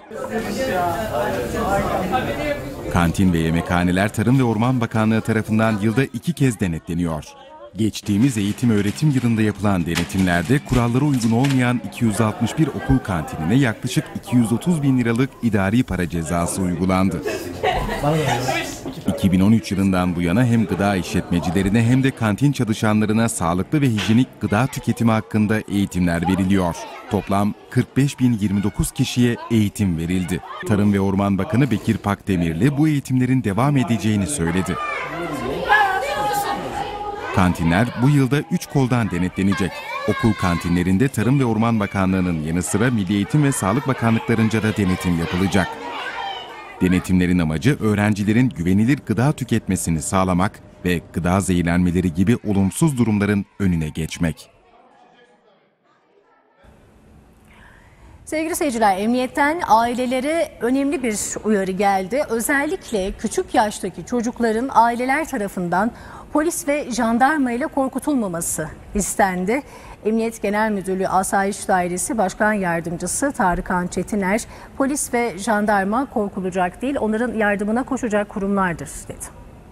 Speaker 7: Kantin ve yemekhaneler Tarım ve Orman Bakanlığı tarafından yılda iki kez denetleniyor. Geçtiğimiz eğitim öğretim yılında yapılan denetimlerde kurallara uygun olmayan iki yüz altmış bir okul kantinine yaklaşık iki yüz otuz bin liralık idari para cezası uygulandı. iki bin on üç yılından bu yana hem gıda işletmecilerine hem de kantin çalışanlarına sağlıklı ve hijyenik gıda tüketimi hakkında eğitimler veriliyor. Toplam kırk beş bin yirmi dokuz kişiye eğitim verildi. Tarım ve Orman Bakanı Bekir Pakdemirli bu eğitimlerin devam edeceğini söyledi. Kantinler bu yılda üç koldan denetlenecek. Okul kantinlerinde Tarım ve Orman Bakanlığı'nın yanı sıra Milli Eğitim ve Sağlık Bakanlıklarınca da denetim yapılacak. Denetimlerin amacı öğrencilerin güvenilir gıda tüketmesini sağlamak ve gıda zehirlenmeleri gibi olumsuz durumların önüne geçmek.
Speaker 1: Sevgili seyirciler, emniyetten ailelere önemli bir uyarı geldi. Özellikle küçük yaştaki çocukların aileler tarafından polis ve jandarma ile korkutulmaması istendi. Emniyet Genel Müdürlüğü Asayiş Dairesi Başkan Yardımcısı Tarıkan Çetiner, polis ve jandarma korkulacak değil, onların yardımına koşacak kurumlardır dedi.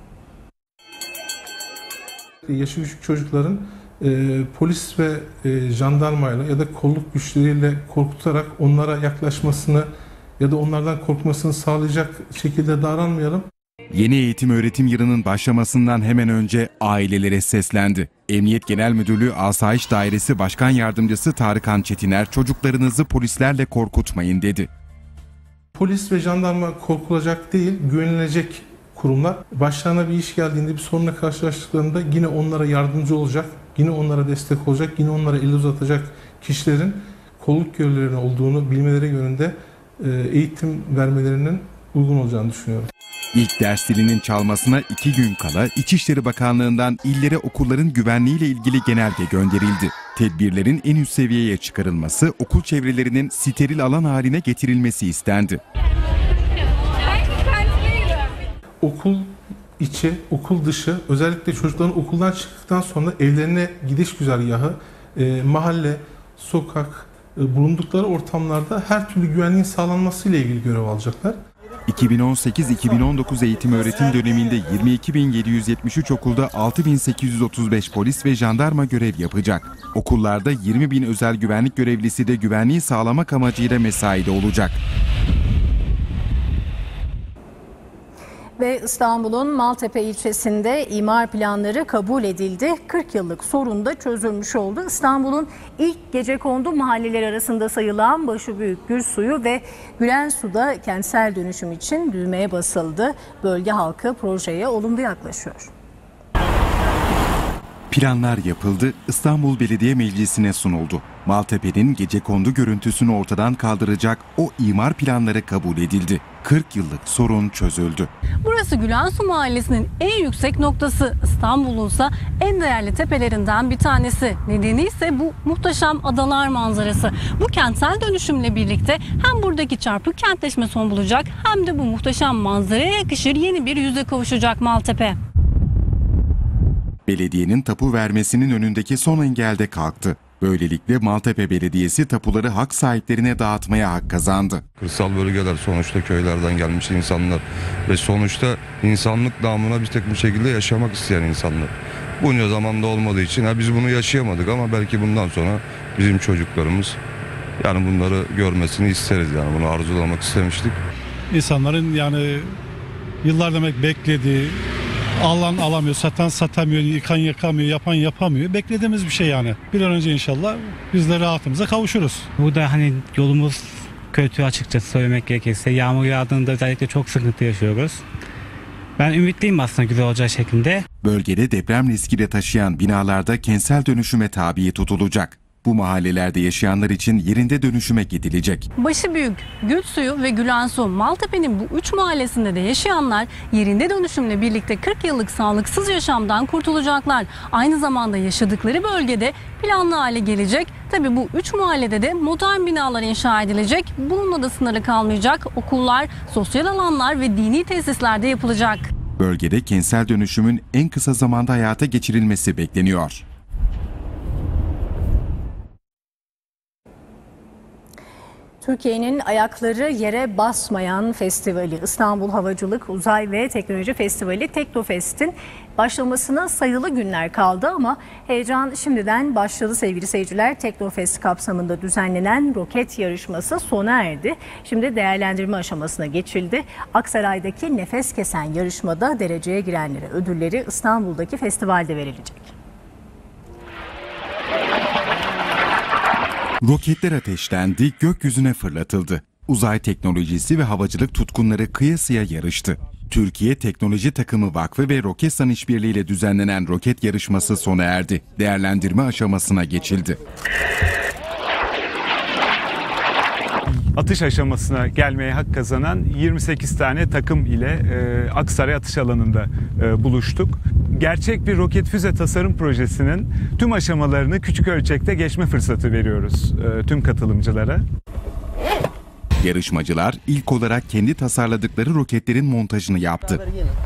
Speaker 15: Yaşı küçük çocukların e, polis ve e, jandarmayla ya da kolluk güçleriyle korkutarak onlara yaklaşmasını ya da onlardan korkmasını sağlayacak şekilde davranmayalım.
Speaker 7: Yeni eğitim öğretim yılının başlamasından hemen önce ailelere seslendi. Emniyet Genel Müdürlüğü Asayiş Dairesi Başkan Yardımcısı Tarıkan Çetiner, çocuklarınızı polislerle korkutmayın dedi.
Speaker 15: Polis ve jandarma korkulacak değil, güvenilecek kurumlar. Başlarına bir iş geldiğinde, bir sorunla karşılaştıklarında yine onlara yardımcı olacak, yine onlara destek olacak, yine onlara el uzatacak kişilerin kolluk görevlilerinin olduğunu bilmeleri yönünde eğitim vermelerinin uygun olacağını düşünüyorum.
Speaker 7: İlk ders zilinin çalmasına iki gün kala İçişleri Bakanlığı'ndan illere okulların güvenliğiyle ilgili genelge gönderildi. Tedbirlerin en üst seviyeye çıkarılması, okul çevrelerinin steril alan haline getirilmesi istendi.
Speaker 15: Okul içi, okul dışı, özellikle çocukların okuldan çıktıktan sonra evlerine gidiş güzergahı, e, mahalle, sokak, e, bulundukları ortamlarda her türlü güvenliğin sağlanması ile ilgili görev alacaklar.
Speaker 7: iki bin on sekiz iki bin on dokuz eğitim öğretim döneminde yirmi iki bin yedi yüz yetmiş üç okulda altı bin sekiz yüz otuz beş polis ve jandarma görev yapacak. Okullarda yirmi bin özel güvenlik görevlisi de güvenliği sağlamak amacıyla mesaide olacak.
Speaker 1: Ve İstanbul'un Maltepe ilçesinde imar planları kabul edildi. kırk yıllık sorun da çözülmüş oldu. İstanbul'un ilk gecekondu mahalleleri arasında sayılan Başıbüyük, Gülsuyu ve Gülensu'da kentsel dönüşüm için düğmeye basıldı. Bölge halkı projeye olumlu yaklaşıyor.
Speaker 7: Planlar yapıldı, İstanbul Belediye Meclisi'ne sunuldu. Maltepe'nin gecekondu görüntüsünü ortadan kaldıracak o imar planları kabul edildi. kırk yıllık sorun çözüldü.
Speaker 5: Burası Gülensu Mahallesi'nin en yüksek noktası. İstanbul'unsa en değerli tepelerinden bir tanesi. Nedeni ise bu muhteşem adalar manzarası. Bu kentsel dönüşümle birlikte hem buradaki çarpık kentleşme son bulacak hem de bu muhteşem manzaraya yakışır yeni bir yüze kavuşacak Maltepe.
Speaker 7: Belediyenin tapu vermesinin önündeki son engel de kalktı. Böylelikle Maltepe Belediyesi tapuları hak sahiplerine dağıtmaya hak kazandı.
Speaker 16: Kırsal bölgeler sonuçta köylerden gelmiş insanlar ve sonuçta insanlık namına bir tek bir şekilde yaşamak isteyen insanlar. Bunca zamanda olmadığı için ha biz bunu yaşayamadık ama belki bundan sonra bizim çocuklarımız yani bunları görmesini isteriz, yani bunu arzulamak istemiştik.
Speaker 17: İnsanların yani yıllar demek beklediği, alan alamıyor, satan satamıyor, yıkan yıkamıyor, yapan yapamıyor. Beklediğimiz bir şey yani. Bir an önce inşallah biz de rahatımıza kavuşuruz.
Speaker 18: Bu da hani yolumuz kötü, açıkçası söylemek gerekirse. Yağmur yağdığında özellikle çok sıkıntı yaşıyoruz. Ben ümitliyim aslında güzel olacağı şeklinde.
Speaker 7: Bölgede deprem riski de taşıyan binalarda kentsel dönüşüme tabi tutulacak. Bu mahallelerde yaşayanlar için yerinde dönüşüme gidilecek.
Speaker 5: Başıbüyük, Gülsuyu ve Gülensu, Maltepe'nin bu üç mahallesinde de yaşayanlar yerinde dönüşümle birlikte kırk yıllık sağlıksız yaşamdan kurtulacaklar. Aynı zamanda yaşadıkları bölgede planlı hale gelecek. Tabii bu üç mahallede de modern binalar inşa edilecek. Bununla da sınırı kalmayacak. Okullar, sosyal alanlar ve dini tesisler de yapılacak.
Speaker 7: Bölgede kentsel dönüşümün en kısa zamanda hayata geçirilmesi bekleniyor.
Speaker 1: Türkiye'nin ayakları yere basmayan festivali, İstanbul Havacılık, Uzay ve Teknoloji Festivali Teknofest'in başlamasına sayılı günler kaldı ama heyecan şimdiden başladı sevgili seyirciler. Teknofest kapsamında düzenlenen roket yarışması sona erdi. Şimdi değerlendirme aşamasına geçildi. Aksaray'daki nefes kesen yarışmada dereceye girenlere ödülleri İstanbul'daki festivalde verilecek.
Speaker 7: Roketler ateşlendi, gökyüzüne fırlatıldı. Uzay teknolojisi ve havacılık tutkunları kıyasıya yarıştı. Türkiye Teknoloji Takımı Vakfı ve Roketsan İşbirliği ile düzenlenen roket yarışması sona erdi. Değerlendirme aşamasına geçildi.
Speaker 19: Atış aşamasına gelmeye hak kazanan yirmi sekiz tane takım ile e, Aksaray atış alanında e, buluştuk. Gerçek bir roket füze tasarım projesinin tüm aşamalarını küçük ölçekte geçme fırsatı veriyoruz e, tüm katılımcılara.
Speaker 7: Yarışmacılar ilk olarak kendi tasarladıkları roketlerin montajını yaptı.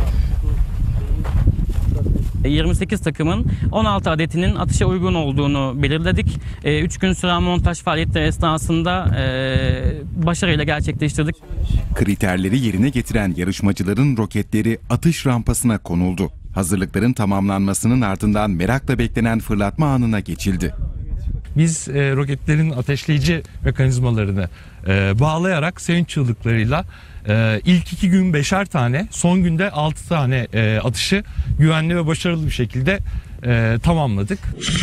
Speaker 20: yirmi sekiz takımın on altı adetinin atışa uygun olduğunu belirledik. üç gün süren montaj faaliyetleri esnasında e, başarıyla gerçekleştirdik.
Speaker 7: Kriterleri yerine getiren yarışmacıların roketleri atış rampasına konuldu. Hazırlıkların tamamlanmasının ardından merakla beklenen fırlatma anına geçildi.
Speaker 4: Biz e, roketlerin ateşleyici mekanizmalarını e, bağlayarak sevinç çığlıklarıyla e, ilk iki gün beşer tane, son günde altı tane e, atışı güvenli ve başarılı bir şekilde e, tamamladık.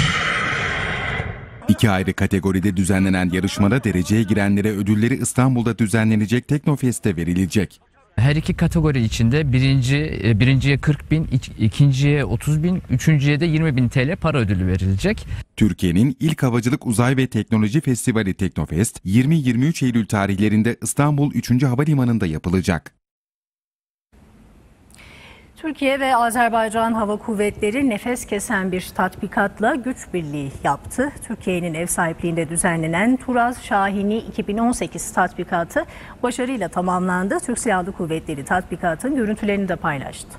Speaker 7: İki ayrı kategoride düzenlenen yarışmada dereceye girenlere ödülleri İstanbul'da düzenlenecek Teknofest'te verilecek.
Speaker 21: Her iki kategori içinde birinci, birinciye kırk bin, ikinciye otuz bin, üçüncüye de yirmi bin T L para ödülü verilecek.
Speaker 7: Türkiye'nin ilk havacılık uzay ve teknoloji festivali Teknofest yirmi yirmi üç Eylül tarihlerinde İstanbul üçüncü Havalimanı'nda yapılacak.
Speaker 1: Türkiye ve Azerbaycan Hava Kuvvetleri nefes kesen bir tatbikatla güç birliği yaptı. Türkiye'nin ev sahipliğinde düzenlenen Turaz Şahini iki bin on sekiz tatbikatı başarıyla tamamlandı. Türk Silahlı Kuvvetleri tatbikatın görüntülerini de paylaştı.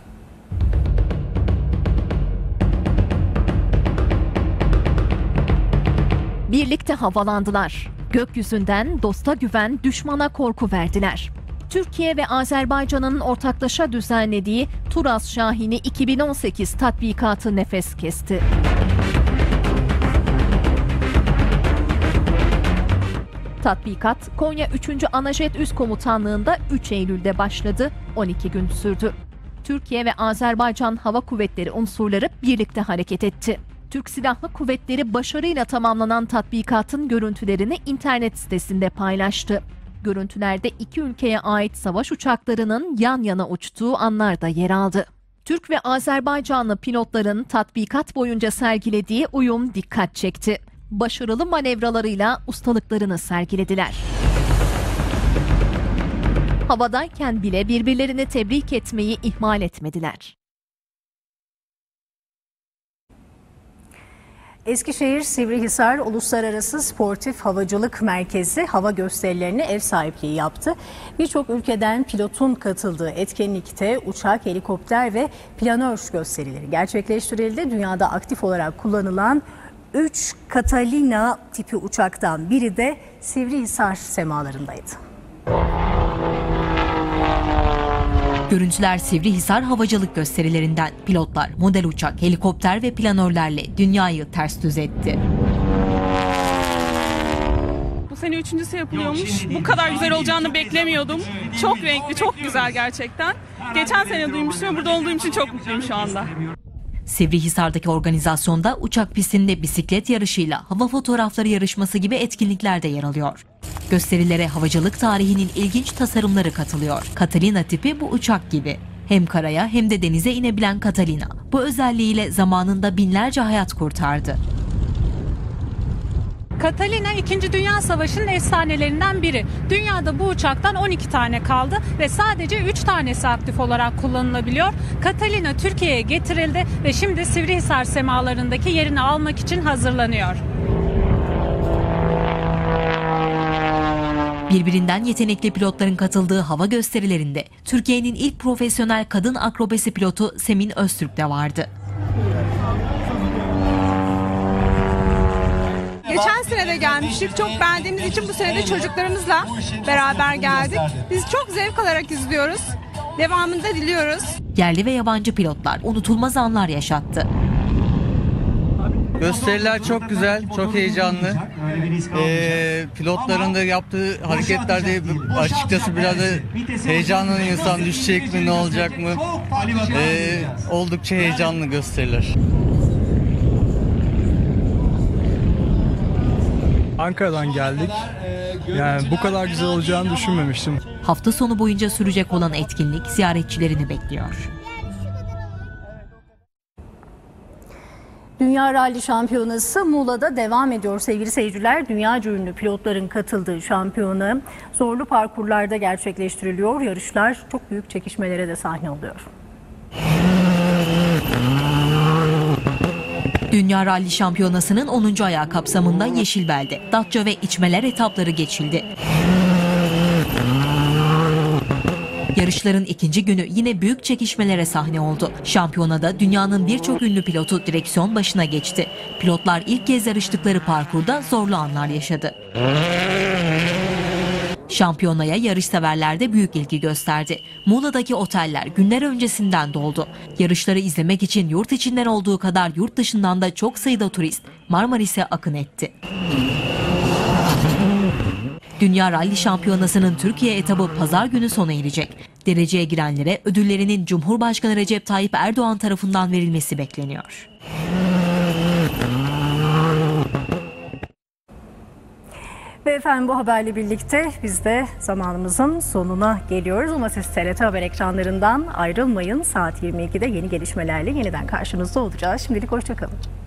Speaker 28: Birlikte havalandılar. Gökyüzünden dosta güven, düşmana korku verdiler. Türkiye ve Azerbaycan'ın ortaklaşa düzenlediği Turaz Şahini iki bin on sekiz tatbikatı nefes kesti. Tatbikat Konya üçüncü Anajet Üst Komutanlığı'nda üç Eylül'de başladı, on iki gün sürdü. Türkiye ve Azerbaycan Hava Kuvvetleri unsurları birlikte hareket etti. Türk Silahlı Kuvvetleri başarıyla tamamlanan tatbikatın görüntülerini internet sitesinde paylaştı. Görüntülerde iki ülkeye ait savaş uçaklarının yan yana uçtuğu anlar da yer aldı. Türk ve Azerbaycanlı pilotların tatbikat boyunca sergilediği uyum dikkat çekti. Başarılı manevralarıyla ustalıklarını sergilediler. Havadayken bile birbirlerini tebrik etmeyi ihmal etmediler.
Speaker 1: Eskişehir Sivrihisar Uluslararası Sportif Havacılık Merkezi hava gösterilerine ev sahipliği yaptı. Birçok ülkeden pilotun katıldığı etkinlikte uçak, helikopter ve planör gösterileri gerçekleştirildi. Dünyada aktif olarak kullanılan üç Catalina tipi uçaktan biri de Sivrihisar semalarındaydı.
Speaker 22: Görüntüler Sivrihisar havacılık gösterilerinden. Pilotlar model uçak, helikopter ve planörlerle dünyayı ters düz etti.
Speaker 23: Bu sene üçüncüsü yapılıyormuş. Bu kadar güzel olacağını beklemiyordum. Çok renkli, çok güzel gerçekten. Geçen sene duymuştum ve burada olduğum için çok mutluyum şu anda.
Speaker 22: Sivrihisar'daki organizasyonda uçak pistinde bisiklet yarışıyla hava fotoğrafları yarışması gibi etkinlikler de yer alıyor. Gösterilere havacılık tarihinin ilginç tasarımları katılıyor. Catalina tipi bu uçak gibi. Hem karaya hem de denize inebilen Catalina bu özelliğiyle zamanında binlerce hayat kurtardı.
Speaker 5: Catalina İkinci Dünya Savaşı'nın efsanelerinden biri. Dünyada bu uçaktan on iki tane kaldı ve sadece üç tanesi aktif olarak kullanılabiliyor. Catalina Türkiye'ye getirildi ve şimdi Sivrihisar semalarındaki yerini almak için hazırlanıyor.
Speaker 22: Birbirinden yetenekli pilotların katıldığı hava gösterilerinde Türkiye'nin ilk profesyonel kadın akrobasi pilotu Semin Öztürk de vardı.
Speaker 23: Geçen sene de gelmiştik. Çok beğendiğimiz için bu sene de çocuklarımızla beraber geldik. Biz çok zevk alarak izliyoruz. Devamını da diliyoruz.
Speaker 22: Yerli ve yabancı pilotlar unutulmaz anlar yaşattı.
Speaker 24: Gösteriler çok güzel, çok heyecanlı. Ee, pilotların da yaptığı hareketlerde açıkçası biraz da heyecanlı, insan düşecek mi, ne olacak mı? Ee, oldukça heyecanlı gösteriler.
Speaker 25: Ankara'dan geldik. Yani bu kadar güzel olacağını düşünmemiştim.
Speaker 22: Hafta sonu boyunca sürecek olan etkinlik ziyaretçilerini bekliyor.
Speaker 1: Dünya Rally Şampiyonası Muğla'da devam ediyor sevgili seyirciler. Dünyaca ünlü pilotların katıldığı şampiyona zorlu parkurlarda gerçekleştiriliyor. Yarışlar çok büyük çekişmelere de sahne oluyor.
Speaker 22: Dünya Rally Şampiyonası'nın onuncu ayağı kapsamında Yeşilbel'de Datça ve İçmeler etapları geçildi. Yarışların ikinci günü yine büyük çekişmelere sahne oldu. Şampiyonada dünyanın birçok ünlü pilotu direksiyon başına geçti. Pilotlar ilk kez yarıştıkları parkurda zorlu anlar yaşadı. Şampiyonaya yarışseverler de büyük ilgi gösterdi. Muğla'daki oteller günler öncesinden doldu. Yarışları izlemek için yurt içinden olduğu kadar yurt dışından da çok sayıda turist Marmaris'e akın etti. Dünya Rally Şampiyonası'nın Türkiye etabı pazar günü sona erecek. Dereceye girenlere ödüllerinin Cumhurbaşkanı Recep Tayyip Erdoğan tarafından verilmesi bekleniyor.
Speaker 1: Ve efendim bu haberle birlikte biz de zamanımızın sonuna geliyoruz. Ama siz T R T Haber ekranlarından ayrılmayın. Saat yirmi ikide yeni gelişmelerle yeniden karşınızda olacağız. Şimdilik hoşça kalın.